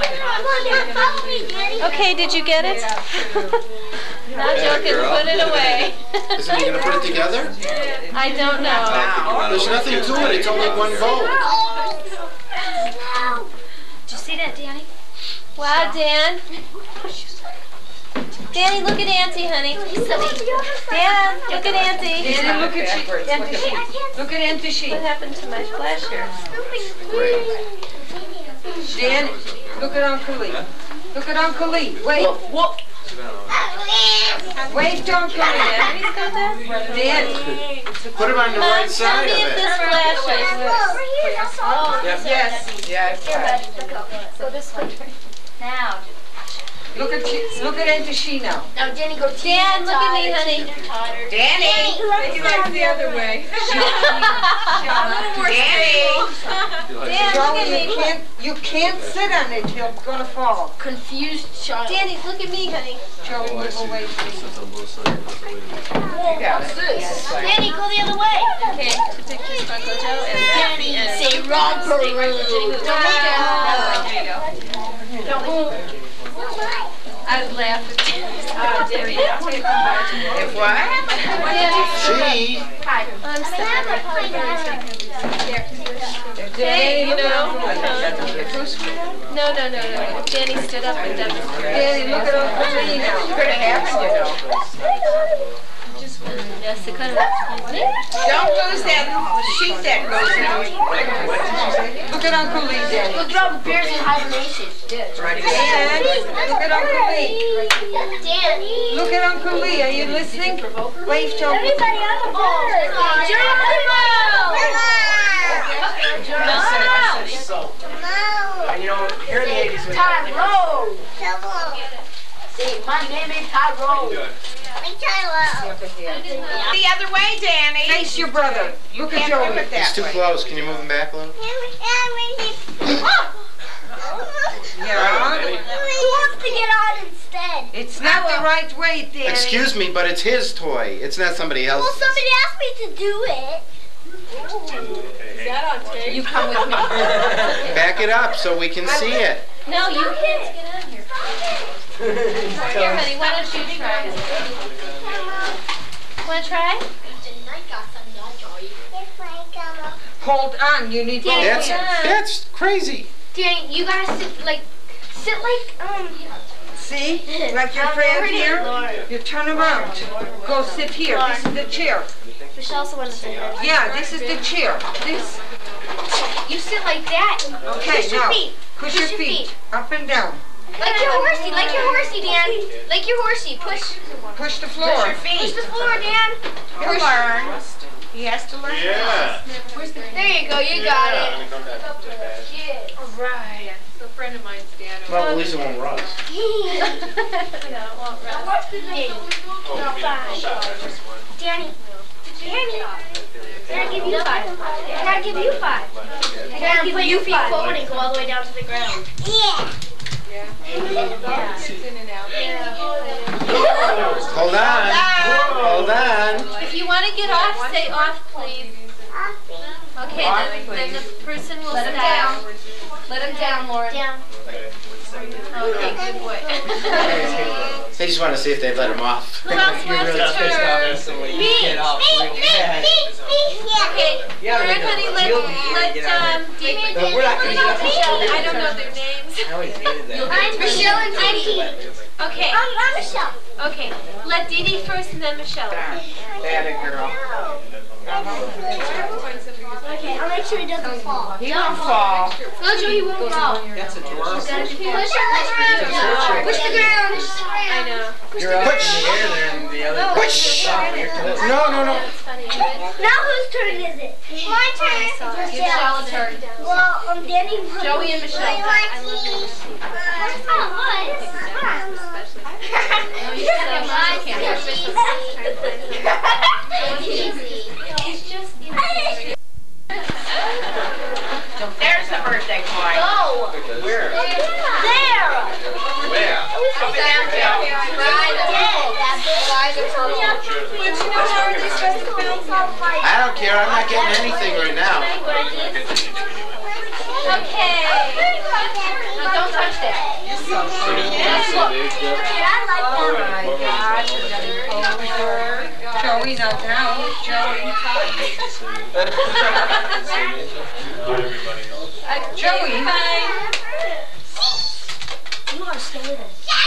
Okay, did you get it? Not joking, put it away. Isn't he going to put it together? I don't know. There's nothing to it. It's only one bowl. Did you see that, Danny? Wow, Dan. Danny, look at Auntie, honey. Dan, look at Auntie. Danny, look at Auntie She. Look at Auntie She. What happened to my flasher? Dan, look at Uncle Lee. Look at Uncle Lee. Wait. Wait to Uncle Lee. Dan. Put him on the right Tell side me of if it. this flashes. Yes. Go this way. Now. Look at Auntie She now. Now, Danny, go Dan, look at me, honey. Danny. He likes the other way. Dan, look at me. You can't sit on it. You're gonna fall. Confused child. Danny, look at me, honey. Joey, move away. You got it. Danny, go the other way. Okay, two pictures, Uncle Joe, and Danny, say romper. There you go. I would laugh at If what? She. I'm sorry. Danny, you know. No. No. Danny stood up and demonstrated. Danny, look at Uncle Lee now. You're gonna have to, you know. Yes, it kind of. Don't lose that sheet that goes down. Look at Uncle Lee, Danny. Look at all the bears in hibernation. Dan, look at Uncle Lee. Danny. Look at Uncle Lee. Are you listening? Wave to Uncle Lee. Everybody on the ball. And you know, here in the 80s, Tyrone. Say, my name is Tyrone. The other way, Danny. Face your brother. Look at Joey. He's too close. Can you move him back a little? Yeah. Who wants to get on instead? It's not the right way, Danny. Excuse me, but it's his toy. It's not somebody else's. Well, somebody asked me to do it. You come with me. Back it up so we can see it. No, you can't get on here. Here, honey, why don't you try? Want to try? Hold on. You need both. That's crazy. Danny, you gotta sit like, See? Like your friend here? You turn around. Go sit here. This is the chair. Michelle also wanted to say that. Yeah, this is the chair. This. You sit like that. Okay, Push your now. feet. Push your feet. Up and down. Like your horsey, Dan. Like your horsey. Push Push the floor. Push the floor, Dan. He'll learn. He has to learn. Yeah. There you go, you got it. Right. A friend of mine's dad. Well, at least it won't rust. Danny. Can I give you 5? Can I give you 5? Can I give you feet forward and go all the way down to the ground? Yeah. Hold on. Hold on. If you want to get off, say off, please. Okay, then the person will Let him stop. down. Let him down, Lauren. Down. Okay, good boy. They just want to see if they let him off. Who else wants to turn? Me. Okay, we're gonna let Dee. We're not gonna do Michelle, I don't know their names. I always hated that. I'm Michelle and Dee. Okay. I'm Michelle. Okay, let Dee Dee first and then Michelle. Bad girl. Okay, I'll make sure he doesn't fall. He won't fall. No, Joe, he won't fall. That's a draw. Push the ground. Push the ground. I know. You're up in the air there and the other. Push! No. That's funny. Now whose turn is it? My turn. Michelle's turn. Well, Danny. Joey and Michelle. I love you. It's just, you know. There's the birthday boy. Go. Where? There. Where? Up and down, Joe. I don't care. I'm not getting anything right now. Okay. Now don't touch that. Oh my gosh, we're getting over. Joey, now down. Joey. Joey. You want to stay with us.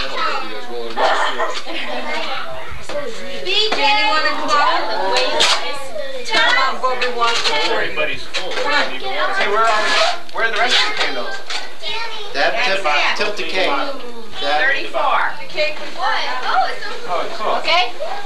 BJ. Danny, want to come on? Come on, Bobby wants to. Everybody's full. Hey, where are the rest of the candles? That tilt the cake. That, 34. The cake was what? oh, cool. Okay?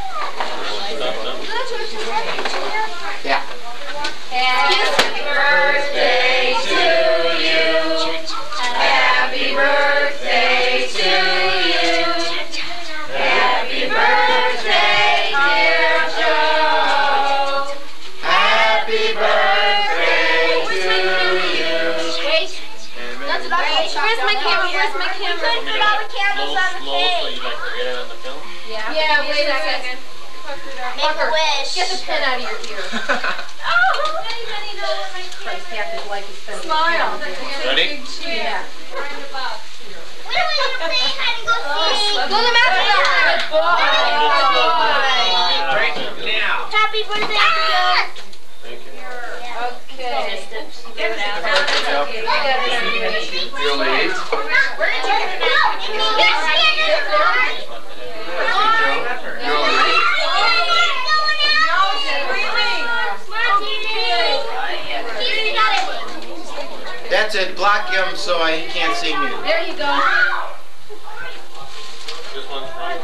Yeah. Happy birthday to you. Happy birthday to you. Happy birthday, dear Joe. Happy birthday to you. Wait. That's what I'm saying. Where's my camera? Where's my camera? Put all the candles on the So cake. you like to get it on the film? Yeah, wait a second. Make a wish. Get the pen out of your ear. Anybody know where my camera is? Smile. Ready? Yeah. When are we gonna play hide and go seek? Go to the mountain. Right now. Happy birthday, Joe. Thank you. Okay. You're late. That's it. Block him so he can't see me. There you go. This one's fine.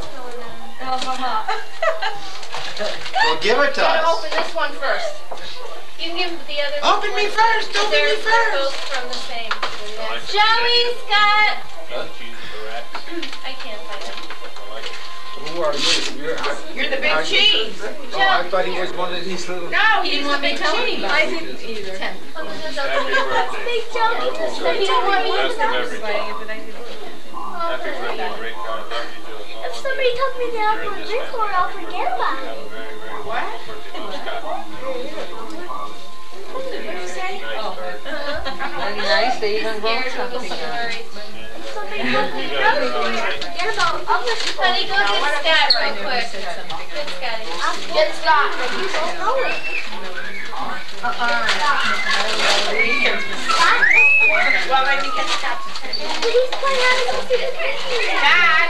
Well, give it to Gotta us. open this one first. You can give the other Open me first. Open me They're both first. from the same. I like the Joey, Scott. cheese and the rack. I can't find it. I like it. Who are you? You're the big cheese. Oh, I thought he was one of these little. No, he didn't want me to tell anybody. I didn't either. Happy birthday. Big Joe. He didn't want me to Best of know. everything. Happy birthday, great God. Love you, Joe. If somebody tells me to open a drink for it, I'll forget about it. What? Very nice. They even wrote something on it. If somebody tells me to forget about other people. Honey, go get Scott real quick. Get Scotty. Get Scott. You don't know it. Well, I think it's Scott. He's playing out of the Scott.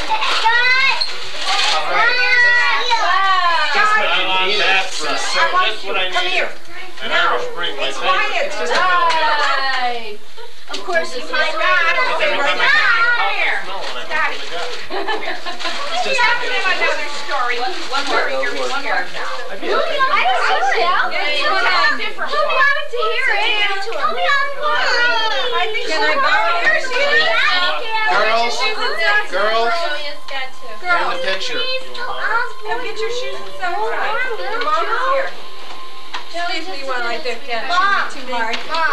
I want that for just what I need. Come here. An No, Irish Spring, my it's favorite. quiet. Just Hi. Of course, he's my Scott. Every time I Scott. come Here. here, smell when I Scotty. come to Tell them another story. One more here. One more now. I don't know it. It's a different Tell me one. how to hear it. Tell me how to I think can I borrow yours? Girls, girls, Joey and Scott too. you're in the picture. Come get your shoes and socks. Your mom is here. Please leave one right there, Ken. It shouldn't be too hard.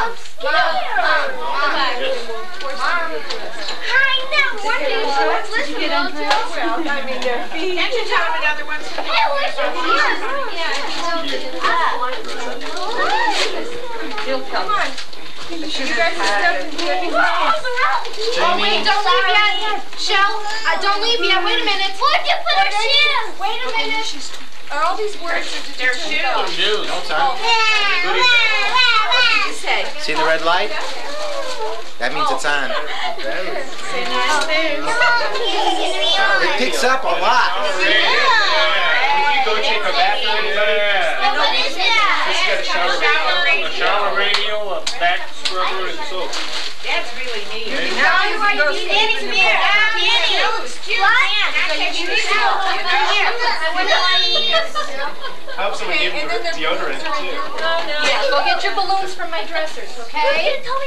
Did you get on Well, I mean, their feet. Can't you tell them another one? Yeah, he told me. He'll come on. You guys are stuck in here. Oh, wait, don't leave yet. Shell, don't leave yet. Wait a minute. Where'd you put her shoes? Wait a minute. Are all these words They're shoes. Shoes. No time. What did you say? See the red light? That means it's on. Say nice things. It picks up a lot. Did you go take a bath or anything? What is that? Just got a shower radio, a back scrubber, and soap. That's really neat. Now you can go sleep in the bed. I hope someone gave you deodorant too. Yeah, go get your balloons from my dressers, okay? Thank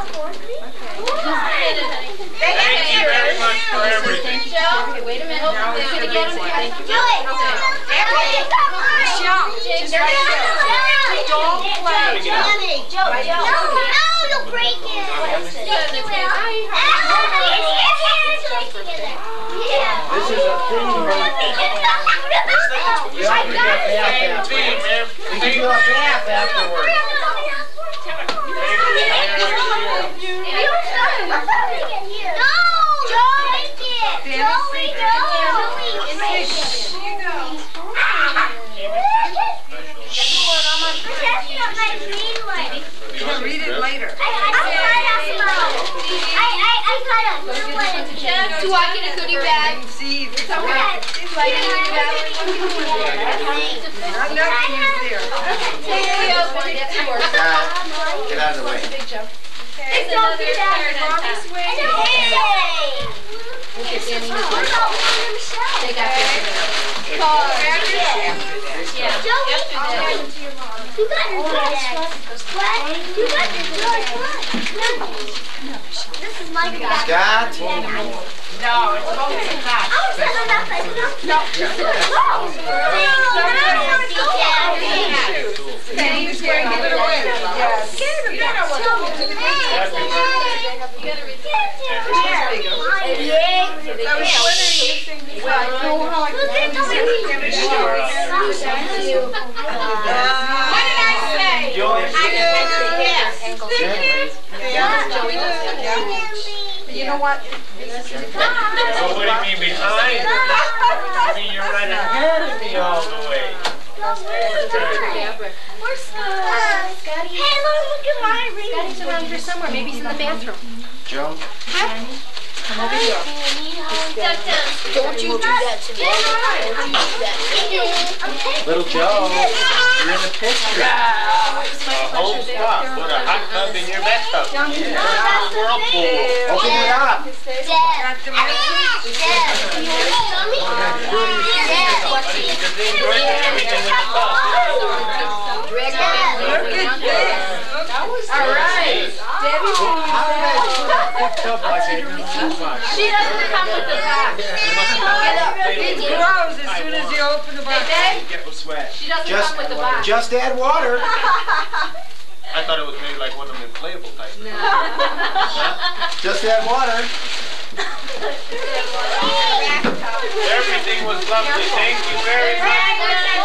you very much for everything. Okay, wait a minute. Who's gonna get them? Thank you. Michelle, just right there. Don't play. you'll break it. This is a thing where you have to get bath afterwards. You can do a bath afterwards. We'll read it later. Do I get a goodie bag? See, Do I get a goodie bag? not nothing is there. Take the open, that's yours. Get out of the way. Big jump. It's another turn on top. They got this. Yeah. You got your This is my bag. Scott. No, it's supposed to be hot. Hey, you scared to give it away. Yes. You don't know what to do. What did I say? You know what? So what do you mean behind? I mean you're right ahead of me all the way. Where's Scotty? Hey, look at my ring. Scotty's around here somewhere. Maybe he's in the bathroom. Joe. Come over here. Don't you do that to me. Don't you do that to me. Little Joe. You're in the picture. A whole spot. Put a hot tub in your bathtub. Open it up. Got the message? Look at this. All right. Debbie, How did I put a picked up like that? She doesn't come with the box. it grows as soon as you open the box. Get with sweat. She doesn't Just, come with the box. just add water. I thought it was maybe like one of them inflatable type. Just add water. Everything was lovely. Thank you very much.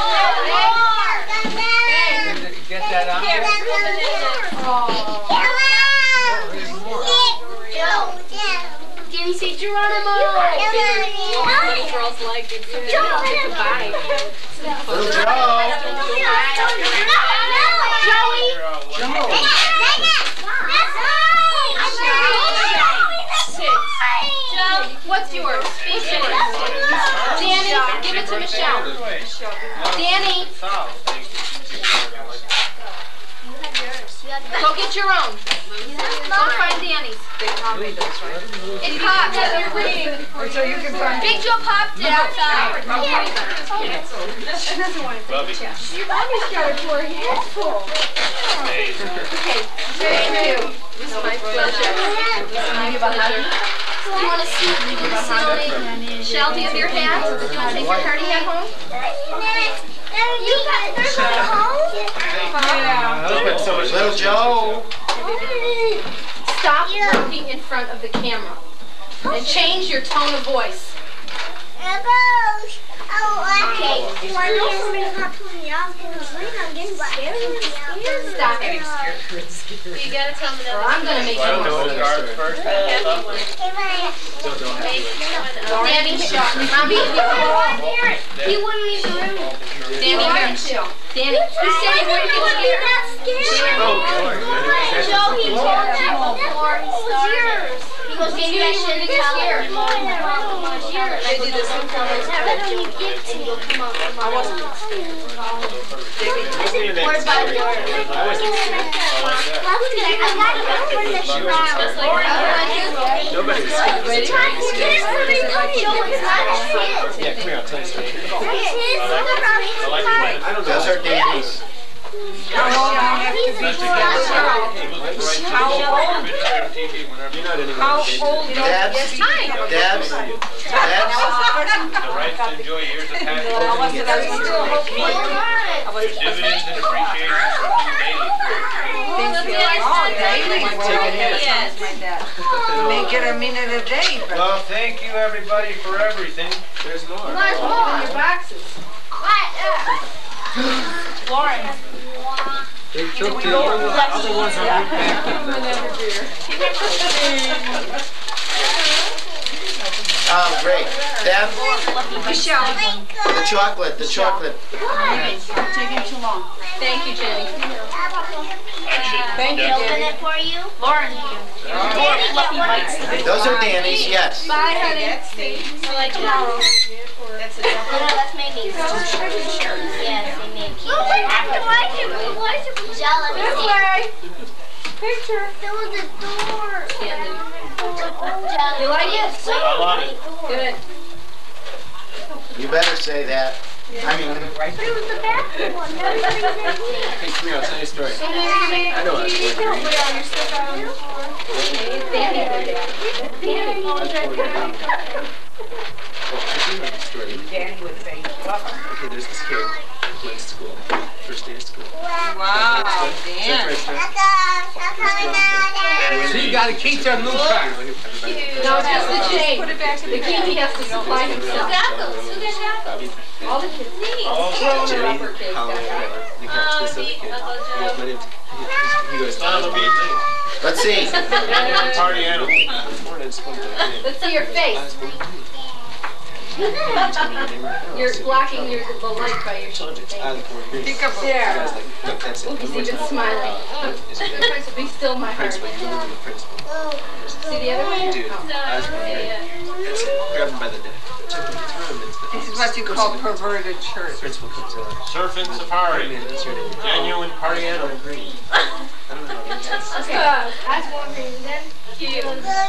Get that on there? Danny, say Geronimo. Girls like it. Bye. Little Joe. Joey. What's yours? What's yours? Danny, give it to Michelle. Danny, go get your own. Go find Danny's. It popped. You're reading. So you can find Big Joe popped it outside. She doesn't want to take a chance. Your mommy's got a poor handful. Okay, thank you. This is my pleasure. Maybe about do you want to see Michelle, do you have your hat? Do you want to take your party hat home? You got home? Little Joe. Stop looking in front of the camera and change your tone of voice. Okay. Stop getting scared. You gotta tell me that. I'm gonna make Well, it. do the cards first. Danny, Mommy, he wouldn't leave the room. Danny, here. Danny, he said he wouldn't get scared. Joe, he told that before he started. He goes, maybe I shouldn't tell her. It's yours. I did this one time. When you get to me, come on. I wasn't scared. Word by word. I wasn't scared. Nobody was scared. Yeah, come here, I'll tell you something. Those are Danny's. How long do I have to be How old? Dabs. Dabs. The right to enjoy years of passion. There's dividends and appreciation from Make it a minute a day. Well, thank you everybody for everything. There's more. Your boxes. Lauren. They took the other ones on your back. Oh, great. Dab. Michelle. The chocolate. The chocolate. Taking too long. Thank you, Jenny. Thank you, Open Danny. it for you. Lauren. Fluffy bites. Those are Danny's, yes. Bye, honey. I like tomorrow. That's it. No, that's Mamie's. Yes, they made keep it. Jell, let me see. Picture. There was a door. You like it? I love it. Good. You better say that. I mean, But it was the bathroom one. Everybody's in here. Hey, come here, I'll tell you a story. I know how to Danny with the baby. Okay, there's this kid. He went to school. First day of school. Wow, Dan. So you gotta keep your new car. No, that's the change. Put it back in The the kid, he has to supply himself. Who got those? Who got those? All the kids. Jenny, Holly, whatever. You got this other kid. He goes, Tom, let's see. party animal. Let's see your face. You're blocking the light by your Pick up there. He's even smiling. Be still, my heart. See the other one? Grab him by the neck. This is what you call perverted church. Principal comes out. Surfing safari. Genuine party animal. Okay. That's one reason. Then cute. Oh,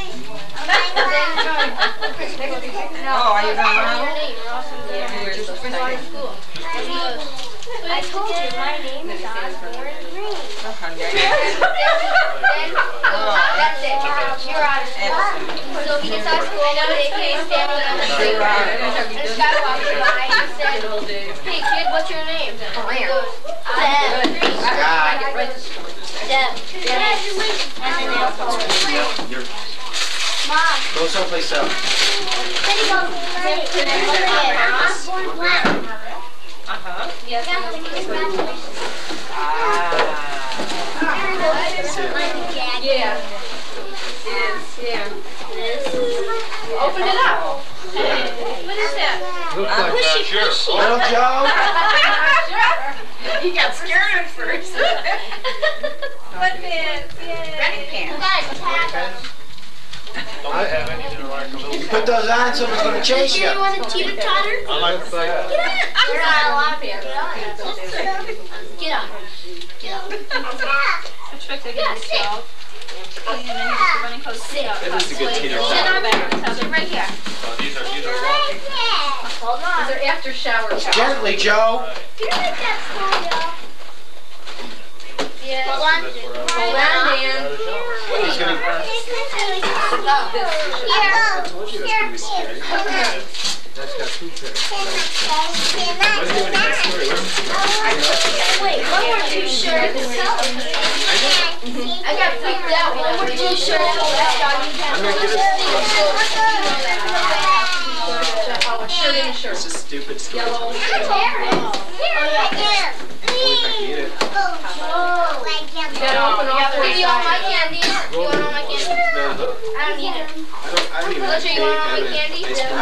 are you going around? I told you my name is Osborne Green. Okay. That's it. You're out of school. So he gets out of school, they stand on the street. This guy walks by and said, "Hey kid, what's your name?" He goes, Deb. And then Mom. Go someplace else. Then he goes, Osborne Black. Yes. Yeah. Yeah. Open it up. What is that? Pushy, pushy. Little Joe. He got scared at first. What pants? Yay. Running pants. Don't have any that are like a little. You put those on, someone's gonna chase you. You want a teeter-totter? I like the fact. I'm not a lot of pants. Get on. Get on. A trick they're gonna sell. And then you just running close to That is a good teeter Sit totter. on back of the tub. Right here. These are walking. Hold on. These are after shower towels. Gently, Joe. You like that story, y'all? Yeah. Hold on. Hold on, Dan. He's gonna. That's got two pairs. Wait, one more t-shirt. I got freaked out. One more t-shirt. I'm gonna get it. Shirt in a shirt. This is stupid stuff. Yellow. Only if I can eat it. You gotta open all four sides. You want my candy? You want all my candy? No. I don't need it. I don't even like You want all my bake candy? ice cream.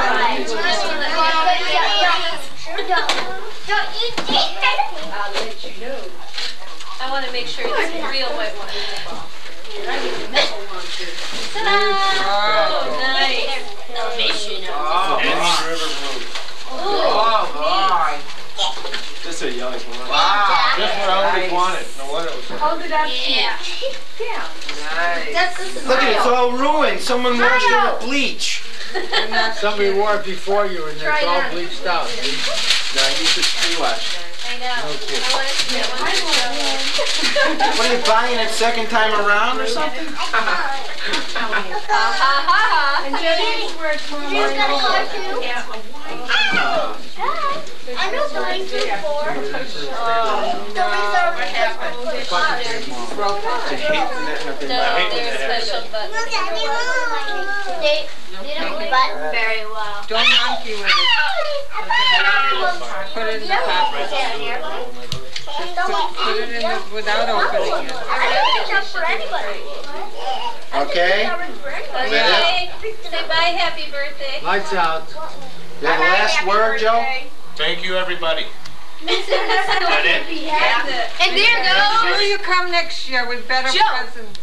Don't eat it. I'll let you know. I want to make sure it's real white wine. I need the nipple one too. Ta-da! Oh, nice. Danny River Blue. This is a yellow one. Just what I always wanted. No wonder it was so Hold it up. Yeah. Look at it, it's all ruined. Someone washed it with bleach. Somebody wore it before you and it's all bleached out. No, you should pre-wash. I know. I want to get one. What are you buying it second time around or something? Ha ha ha. And Jenny's where it's more You got a car too? Yeah. I know going to four. The reserve I hate when that happens. No, there's special buttons. They don't button very well. Don't monkey with it. Put it in the top. Put it in the, without opening it. I don't think that's for anybody. Okay? Okay. Say bye, happy birthday. Lights out. You have a last word, Joe? Thank you, everybody. That it? Yeah. And there Make sure goes you come next year with better Joe. presents.